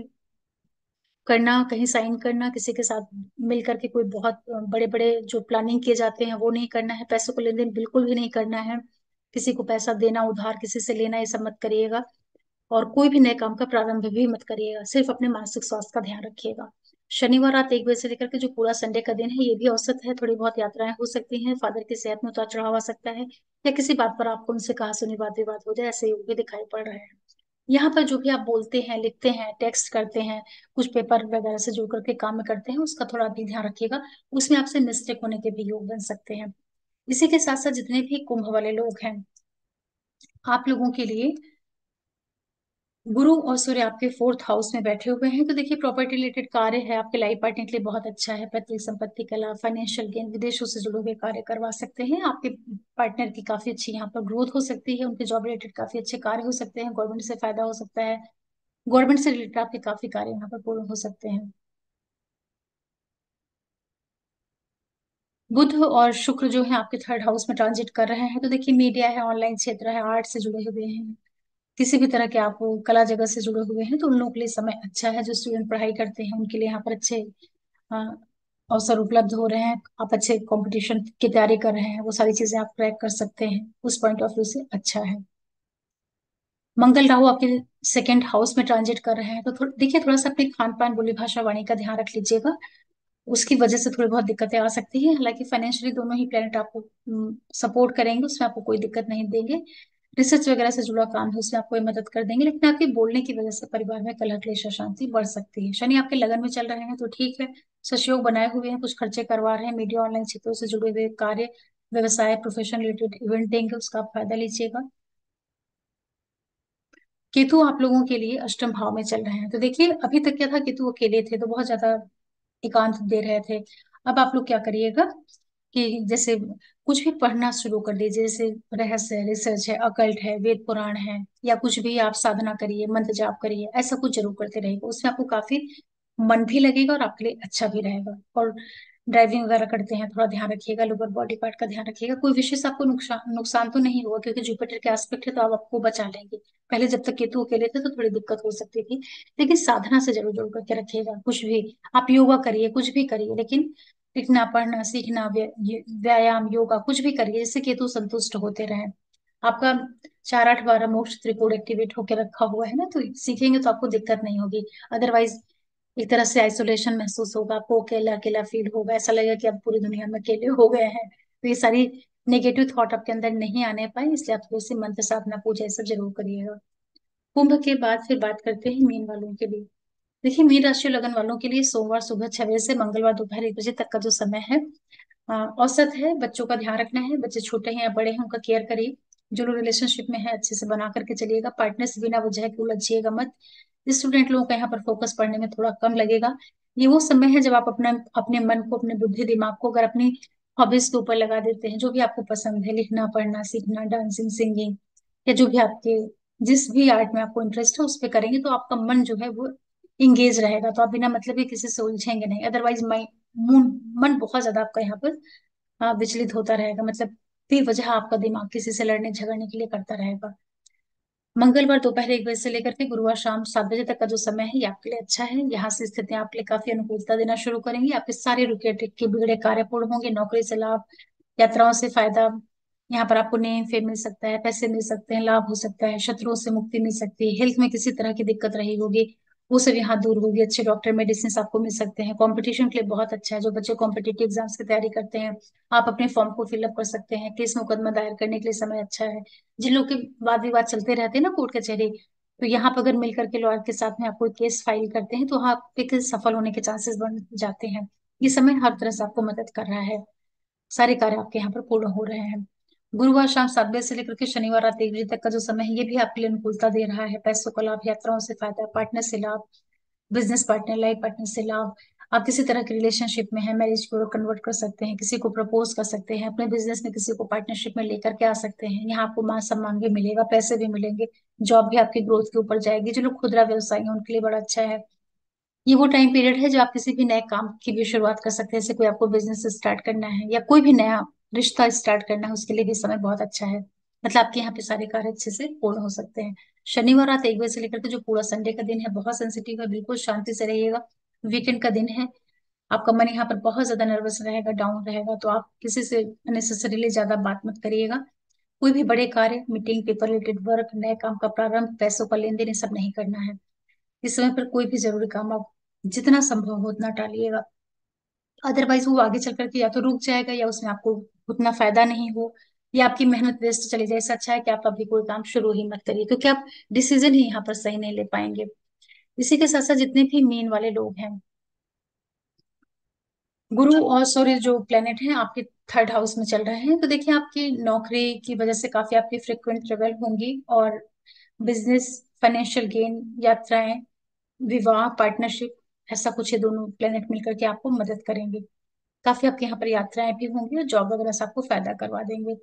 करना, कहीं साइन करना, किसी के साथ मिल करके कोई बहुत बड़े बड़े जो प्लानिंग किए जाते हैं वो नहीं करना है। पैसों को लेन देन बिल्कुल भी नहीं करना है, किसी को पैसा देना, उधार किसी से लेना, ये सब मत करिएगा। और कोई भी नए काम का प्रारंभ भी मत करिएगा, सिर्फ अपने मानसिक स्वास्थ्य का ध्यान रखिएगा। शनिवार रात एक बजे से लेकर के जो पूरा संडे का दिन है ये भी औसत है, थोड़ी बहुत यात्राएं हो सकती हैं, फादर की सेहत में उतार चढ़ाव आ सकता है, या किसी बात पर आपको उनसे कहा सुनी बात विवाद हो जाए, ऐसे योग भी दिखाई पड़ रहे हैं। यहाँ पर जो भी आप बोलते हैं, लिखते हैं, टेक्स्ट करते हैं, कुछ पेपर वगैरह से जुड़ करके काम में करते हैं, उसका थोड़ा भी ध्यान रखिएगा, उसमें आपसे मिस्टेक होने के भी योग बन सकते हैं। इसी के साथ साथ जितने भी कुंभ वाले लोग हैं, आप लोगों के लिए गुरु और सूर्य आपके फोर्थ हाउस में बैठे हुए हैं, तो देखिए प्रॉपर्टी रिलेटेड कार्य है आपके लाइफ पार्टनर के लिए बहुत अच्छा है। पैतृक संपत्ति का लाभ, फाइनेंशियल गेन, विदेशों से जुड़े हुए कार्य करवा सकते हैं। आपके पार्टनर की काफी अच्छी यहाँ पर ग्रोथ हो सकती है, उनके जॉब रिलेटेड काफी अच्छे कार्य हो सकते हैं, गवर्नमेंट से फायदा हो सकता है, गवर्नमेंट से रिलेटेड आपके काफी कार्य यहाँ पर पूर्ण हो सकते हैं। बुध और शुक्र जो है आपके थर्ड हाउस में ट्रांजिट कर रहे हैं, तो देखिए मीडिया है, ऑनलाइन क्षेत्र है, आर्ट से जुड़े हुए हैं, किसी भी तरह के आप कला जगत से जुड़े हुए हैं, तो उन लोगों के लिए समय अच्छा है। जो स्टूडेंट पढ़ाई करते हैं उनके लिए यहाँ पर अच्छे अ, अवसर उपलब्ध हो रहे हैं। आप अच्छे कंपटीशन की तैयारी कर रहे हैं, वो सारी चीजें आप क्रैक कर सकते हैं, उस पॉइंट ऑफ व्यू से अच्छा है। मंगल राहु आपके सेकंड हाउस में ट्रांजिट कर रहे हैं, तो थोड़ा देखिए, थोड़ा सा अपने खान पान, बोली भाषा, वाणी का ध्यान रख लीजिएगा, उसकी वजह से थोड़ी बहुत दिक्कतें आ सकती है। हालांकि फाइनेंशियली दोनों ही प्लैनेट आपको सपोर्ट करेंगे, उसमें आपको कोई दिक्कत नहीं देंगे। रिसर्च वगैरह से जुड़ा काम है उसमें आपको ये मदद कर देंगे, लेकिन आपके बोलने की वजह से परिवार में कलह क्लेश अशांति बढ़ सकती है। शनि आपके लगन में चल रहे हैं तो ठीक है, सहयोग बनाए हुए हैं, कुछ खर्चे करवा रहे हैं, मीडिया ऑनलाइन क्षेत्रों से जुड़े हुए कार्य, व्यवसाय, प्रोफेशन रिलेटेड इवेंटिंग, उसका आप फायदा लीजिएगा। केतु आप लोगों के लिए अष्टम भाव में चल रहे हैं, तो देखिए अभी तक क्या था, केतु अकेले थे तो बहुत ज्यादा एकांत दे रहे थे। अब आप लोग क्या करिएगा कि जैसे कुछ भी पढ़ना शुरू कर दीजिए, जैसे रहस्य है, रिसर्च है, अकल्ट है, वेद पुराण है, या कुछ भी आप साधना करिए, मंत्र जाप करिए, ऐसा कुछ जरूर करते रहिएगा। उसमें आपको काफी मन भी लगेगा और आपके लिए अच्छा भी रहेगा। और ड्राइविंग वगैरह करते हैं, थोड़ा ध्यान रखिएगा, लोअर बॉडी पार्ट का ध्यान रखिएगा। कोई विशेष आपको नुकसान नुकसान तो नहीं होगा, क्योंकि जुपिटर के एस्पेक्ट है तो आप आपको बचा लेंगे। पहले जब तक केतु अकेले थे तो थोड़ी दिक्कत हो सकती थी, लेकिन साधना से जरूर जरूर करके रखिएगा। कुछ भी आप योगा करिए, कुछ भी करिए, लेकिन लिखना पढ़ना सीखना, व्या- ये- व्यायाम योगा कुछ भी करिए जिससे केतु संतुष्ट होते रहें। आपका चार आठ बारह मोक्ष त्रिकोण एक्टिवेट होकर रखा हुआ है ना, तो सीखेंगे तो आपको दिक्कत नहीं होगी। अदरवाइज एक तरह से आइसोलेशन महसूस होगा, आपको अकेला अकेला फील होगा, ऐसा लगेगा कि आप पूरी दुनिया में अकेले हो गए हैं। तो ये सारी नेगेटिव थॉट आपके अंदर नहीं आने पाए, इसलिए आप थोड़ी सी मंत्र साधना पूजा ये सब जरूर करिएगा। कुंभ के बाद फिर बात करते हैं मीन वालों के लिए। देखिए मीन राशि लगन वालों के लिए सोमवार सुबह छह बजे से मंगलवार दोपहर एक बजे तक का जो समय है, अ, औसत है। बच्चों का ध्यान रखना है, बच्चे छोटे हैं या बड़े हैं उनका केयर करिए। जो लोग रिलेशनशिप में है अच्छे से बना करके चलिएगा, पार्टनर से बिना वजह के उलझिएगा मत। स्टूडेंट लोगों का यहाँ पर फोकस पढ़ने में थोड़ा कम लगेगा। ये वो समय है जब आप अपना अपने मन को, अपने बुद्धि दिमाग को अगर अपनी हॉबीज के ऊपर लगा देते हैं, जो भी आपको पसंद है, लिखना पढ़ना सीखना, डांसिंग सिंगिंग, या जो भी आपके जिस भी आर्ट में आपको इंटरेस्ट है उस पर करेंगे, तो आपका मन जो है वो इंगेज रहेगा, तो आप बिना मतलब के किसी से उलझेंगे नहीं। अदरवाइज मन मन बहुत ज्यादा आपका यहाँ पर हाँ, विचलित होता रहेगा, मतलब बेवजह आपका दिमाग किसी से लड़ने झगड़ने के लिए करता रहेगा। मंगलवार दोपहर एक बजे से लेकर के गुरुवार शाम सात बजे तक का जो समय है ये आपके लिए अच्छा है। यहाँ से स्थितियां आपके लिए काफी अनुकूलता देना शुरू करेंगी, आपके सारे रुके अटके बिगड़े कार्य पूर्ण होंगे, नौकरी से लाभ, यात्राओं से फायदा, यहाँ पर आपको नेम फेम मिल सकता है, पैसे मिल सकते हैं, लाभ हो सकता है, शत्रुओं से मुक्ति मिल सकती है, हेल्थ में किसी तरह की दिक्कत रही होगी वो सब यहाँ दूर होगी, अच्छे डॉक्टर मेडिसिन आपको मिल सकते हैं। कंपटीशन के लिए बहुत अच्छा है, जो बच्चे कॉम्पिटेटिव एग्जाम्स की तैयारी करते हैं आप अपने फॉर्म को फिलअप कर सकते हैं। केस मुकदमा दायर करने के लिए समय अच्छा है। जिन लोग के वाद विवाद चलते रहते हैं ना कोर्ट कचहरी, तो यहाँ पर अगर मिलकर के लॉयर के साथ में आप कोई केस फाइल करते हैं तो वहाँ पे के सफल होने के चांसेस बढ़ जाते हैं। ये समय हर तरह से आपको मदद कर रहा है, सारे कार्य आपके यहाँ पर पूर्ण हो रहे हैं। गुरुवार शाम सात बजे से लेकर के शनिवार रात एक बजे तक का जो समय है ये भी आपके लिए अनुकूलता दे रहा है। पैसों का लाभ, यात्राओं से फायदा, पार्टनर से लाभ, बिजनेस पार्टनर लाइफ पार्टनर से लाभ। आप किसी तरह के रिलेशनशिप में है, मैरिज को कन्वर्ट कर सकते हैं, किसी को प्रपोज कर सकते हैं, अपने बिजनेस में किसी को पार्टनरशिप में लेकर के आ सकते हैं। यहाँ आपको मान सम्मान भी मिलेगा, पैसे भी मिलेंगे, जॉब भी आपकी ग्रोथ के ऊपर जाएगी। जो लोग खुदरा व्यवसायी हैं उनके लिए बड़ा अच्छा है। ये वो टाइम पीरियड है जो आप किसी भी नए काम की भी शुरुआत कर सकते हैं, जैसे कोई आपको बिजनेस स्टार्ट करना है या कोई भी नया रिश्ता स्टार्ट करना है, उसके लिए भी समय बहुत अच्छा है। मतलब आपके यहाँ पे सारे कार्य अच्छे से पूर्ण हो सकते हैं। शनिवार रात एक बजे से लेकर के जो पूरा संडे का दिन है बहुत सेंसिटिव है, बिल्कुल शांति से रहिएगा। वीकेंड का दिन है, आपका मन यहाँ पर बहुत ज्यादा नर्वस रहेगा, डाउन रहेगा, तो आप किसी से अननेसेसरीली ज्यादा बात मत करिएगा। कोई भी बड़े कार्य, मीटिंग, पेपर रिलेटेड वर्क, नए काम का प्रारंभ, पैसों का लेन देन, ये सब नहीं करना है। इस समय पर कोई भी जरूरी काम आप जितना संभव हो उतना टालिएगा। अदरवाइज वो आगे चल करके या तो रुक जाएगा या उसमें आपको उतना फायदा नहीं हो, या आपकी मेहनत वेस्ट चली जाए। इससे अच्छा है कि आप अभी कोई काम शुरू ही मत करिए, क्योंकि आप डिसीजन ही यहाँ पर सही नहीं ले पाएंगे। इसी के साथ साथ जितने भी मीन वाले लोग हैं, गुरु और सूर्य जो प्लेनेट हैं आपके थर्ड हाउस में चल रहे हैं, तो देखिए आपकी नौकरी की वजह से काफी आपकी फ्रिक्वेंट ट्रेवल होंगी, और बिजनेस, फाइनेंशियल गेन, यात्राएं, विवाह, पार्टनरशिप, ऐसा कुछ ये दोनों प्लेनेट मिलकर के आपको मदद करेंगे। काफी आपके यहाँ पर यात्राएं भी होंगी और जॉब वगैरह से आपको फायदा करवा देंगे।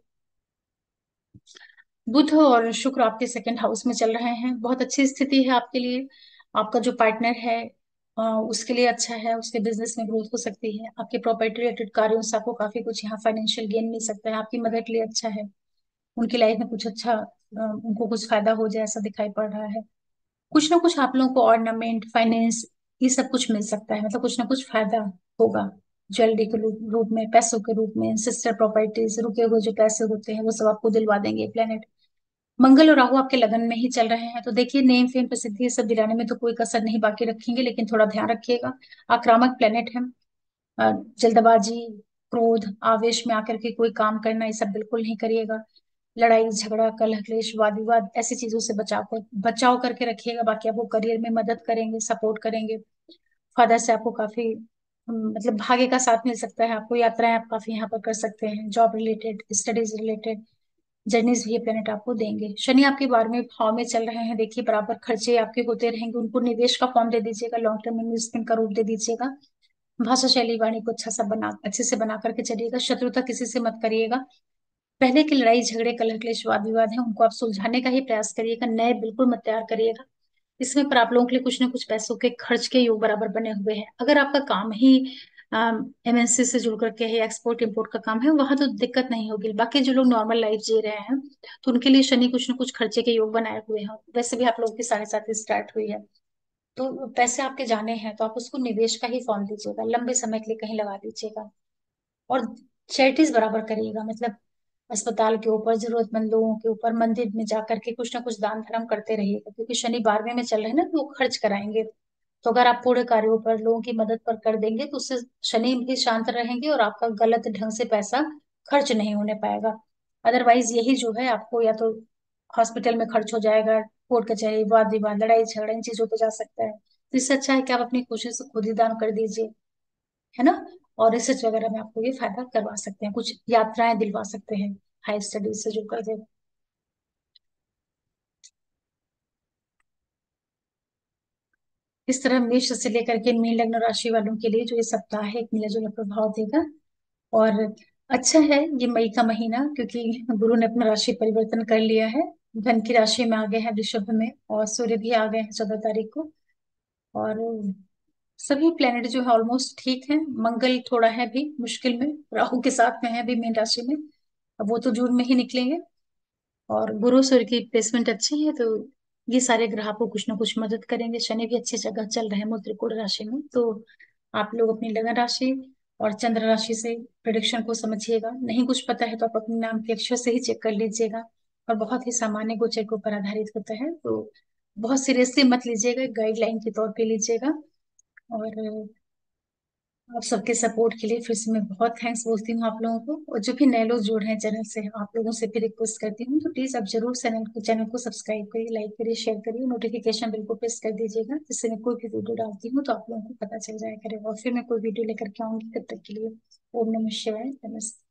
बुध और शुक्र आपके सेकंड हाउस में चल रहे हैं, बहुत अच्छी स्थिति है आपके लिए। आपका जो पार्टनर है अ, उसके लिए अच्छा है, उसके बिजनेस में ग्रोथ हो सकती है। आपके प्रॉपर्टी रिलेटेड कार्यों से आपको काफी कुछ यहाँ फाइनेंशियल गेन मिल सकता है, आपकी मदद के लिए अच्छा है। उनकी लाइफ में कुछ अच्छा अ, उनको कुछ फायदा हो जाए ऐसा दिखाई पड़ रहा है। कुछ ना कुछ आप लोगों को ऑर्नामेंट, फाइनेंस, ये सब कुछ मिल सकता है, मतलब कुछ ना कुछ फायदा होगा। ज्वेलरी के रूप रूप में, पैसों के रूप में, सिस्टर प्रॉपर्टीज, रुके हुए जो पैसे होते हैं वो सब आपको दिलवा देंगे प्लेनेट। मंगल और राहु आपके लगन में ही चल रहे हैं, तो देखिए नेम फेम प्रसिद्धि ये सब दिलाने में तो कोई कसर नहीं बाकी रखेंगे, लेकिन थोड़ा ध्यान रखिएगा। आक्रामक प्लेनेट है, अ, जल्दबाजी, क्रोध, आवेश में आकर के कोई काम करना, ये सब बिल्कुल नहीं करिएगा। लड़ाई झगड़ा कलह क्लेश वाद विवाद ऐसी चीजों से बचाव कर बचाव करके रखिएगा। बाकी आपको करियर में मदद करेंगे, सपोर्ट करेंगे। फादर से आपको काफी हम्म, मतलब भाग्य का साथ मिल सकता है। आपको यात्राएं आप काफी यहाँ पर कर सकते हैं, job related studies related journeys भी ये प्लेनेट आपको देंगे। शनि आपके बारहवें भाव में चल रहे हैं, देखिए बराबर खर्चे आपके होते रहेंगे, उनको निवेश का फॉर्म दे दीजिएगा, लॉन्ग टर्म इन्वेस्टमेंट का रूप दे दीजिएगा। भाषा शैली वाणी को अच्छा सा बना अच्छे से बना करके चलिएगा। शत्रुता किसी से मत करिएगा। पहले की लड़ाई झगड़े कलह क्लेश वाद विवाद है उनको आप सुलझाने का ही प्रयास करिएगा, नए बिल्कुल मत तैयार करिएगा। इसमें पर आप लोगों के लिए कुछ ना कुछ पैसों के खर्च के योग बराबर बने हुए हैं। अगर आपका काम ही एमएनसी से जुड़ करके है, एक्सपोर्ट इंपोर्ट का काम है, वहां तो दिक्कत नहीं होगी। बाकी जो लोग नॉर्मल लाइफ जी रहे हैं तो उनके लिए शनि कुछ ना कुछ खर्चे के योग बनाए हुए हैं। वैसे भी आप लोगों की साढ़े सात स्टार्ट हुई है, तो पैसे आपके जाने हैं तो आप उसको निवेश का ही फॉर्म दीजिएगा, लंबे समय के लिए कहीं लगा दीजिएगा। और चैरिटीज बराबर करिएगा, मतलब अस्पताल के ऊपर, जरूरतमंद लोगों के ऊपर, मंदिर में जाकर के कुछ ना कुछ दान धर्म करते रहिएगा, क्योंकि शनि बारहवें में चल रहे हैं ना, तो वो खर्च कराएंगे। तो अगर आप पूरे कार्यों पर लोगों की मदद पर कर देंगे तो उससे शनि भी शांत रहेंगे और आपका गलत ढंग से पैसा खर्च नहीं होने पाएगा। अदरवाइज यही जो है आपको या तो हॉस्पिटल में खर्च हो जाएगा, कोर्ट कचहरी वाद विवाद लड़ाई झगड़ा इन चीजों पे जा सकता है। तो इससे अच्छा है कि आप अपनी कोशिश से खुद ही दान कर दीजिए, है ना। और रिसर्च वगैरह में आपको ये फायदा करवा सकते हैं, कुछ यात्राएं दिलवा सकते हैं हाई स्टडीज से जो कर दे। इस तरह मेष से लेकर के मीन लग्न राशि वालों के लिए जो ये सप्ताह है एक मिला जुला प्रभाव देगा। और अच्छा है ये मई का महीना, क्योंकि गुरु ने अपना राशि परिवर्तन कर लिया है, धन की राशि में आ गए हैं वृषभ में, और सूर्य भी आ गए हैं चौदह तारीख को। और सभी प्लेनेट जो है ऑलमोस्ट ठीक है। मंगल थोड़ा है भी मुश्किल में, राहु के साथ में है भी मीन राशि में, अब वो तो जून में ही निकलेंगे। और गुरु सूर्य की प्लेसमेंट अच्छी है, तो ये सारे ग्रह आपको कुछ ना कुछ मदद करेंगे। शनि भी अच्छी जगह चल रहे हैं मूल त्रिकोण राशि में, तो आप लोग अपनी लगन राशि और चंद्र राशि से प्रेडिक्शन को समझिएगा। नहीं कुछ पता है तो आप अपने नाम के अक्षर से ही चेक कर लीजिएगा, और बहुत ही सामान्य गोचर के ऊपर आधारित होता है, तो बहुत सीरियसली मत लीजिएगा, गाइडलाइन के तौर पे लीजिएगा। और आप सबके सपोर्ट के लिए फिर से मैं बहुत थैंक्स बोलती हूँ आप लोगों को, और जो भी नए लोग जुड़ रहे हैं चैनल से आप लोगों से भी रिक्वेस्ट करती हूँ, तो प्लीज आप जरूर चैनल को चैनल को सब्सक्राइब करिए, लाइक करिए, शेयर करिए, नोटिफिकेशन बिल को प्रेस कर दीजिएगा, जिससे मैं कोई भी वीडियो डालती हूँ तो आप लोगों को पता चल जाया करेगा। और फिर मैं कोई वीडियो लेकर के आऊंगी, तब तक के लिए ओम नमः शिवाय, नमस्ते।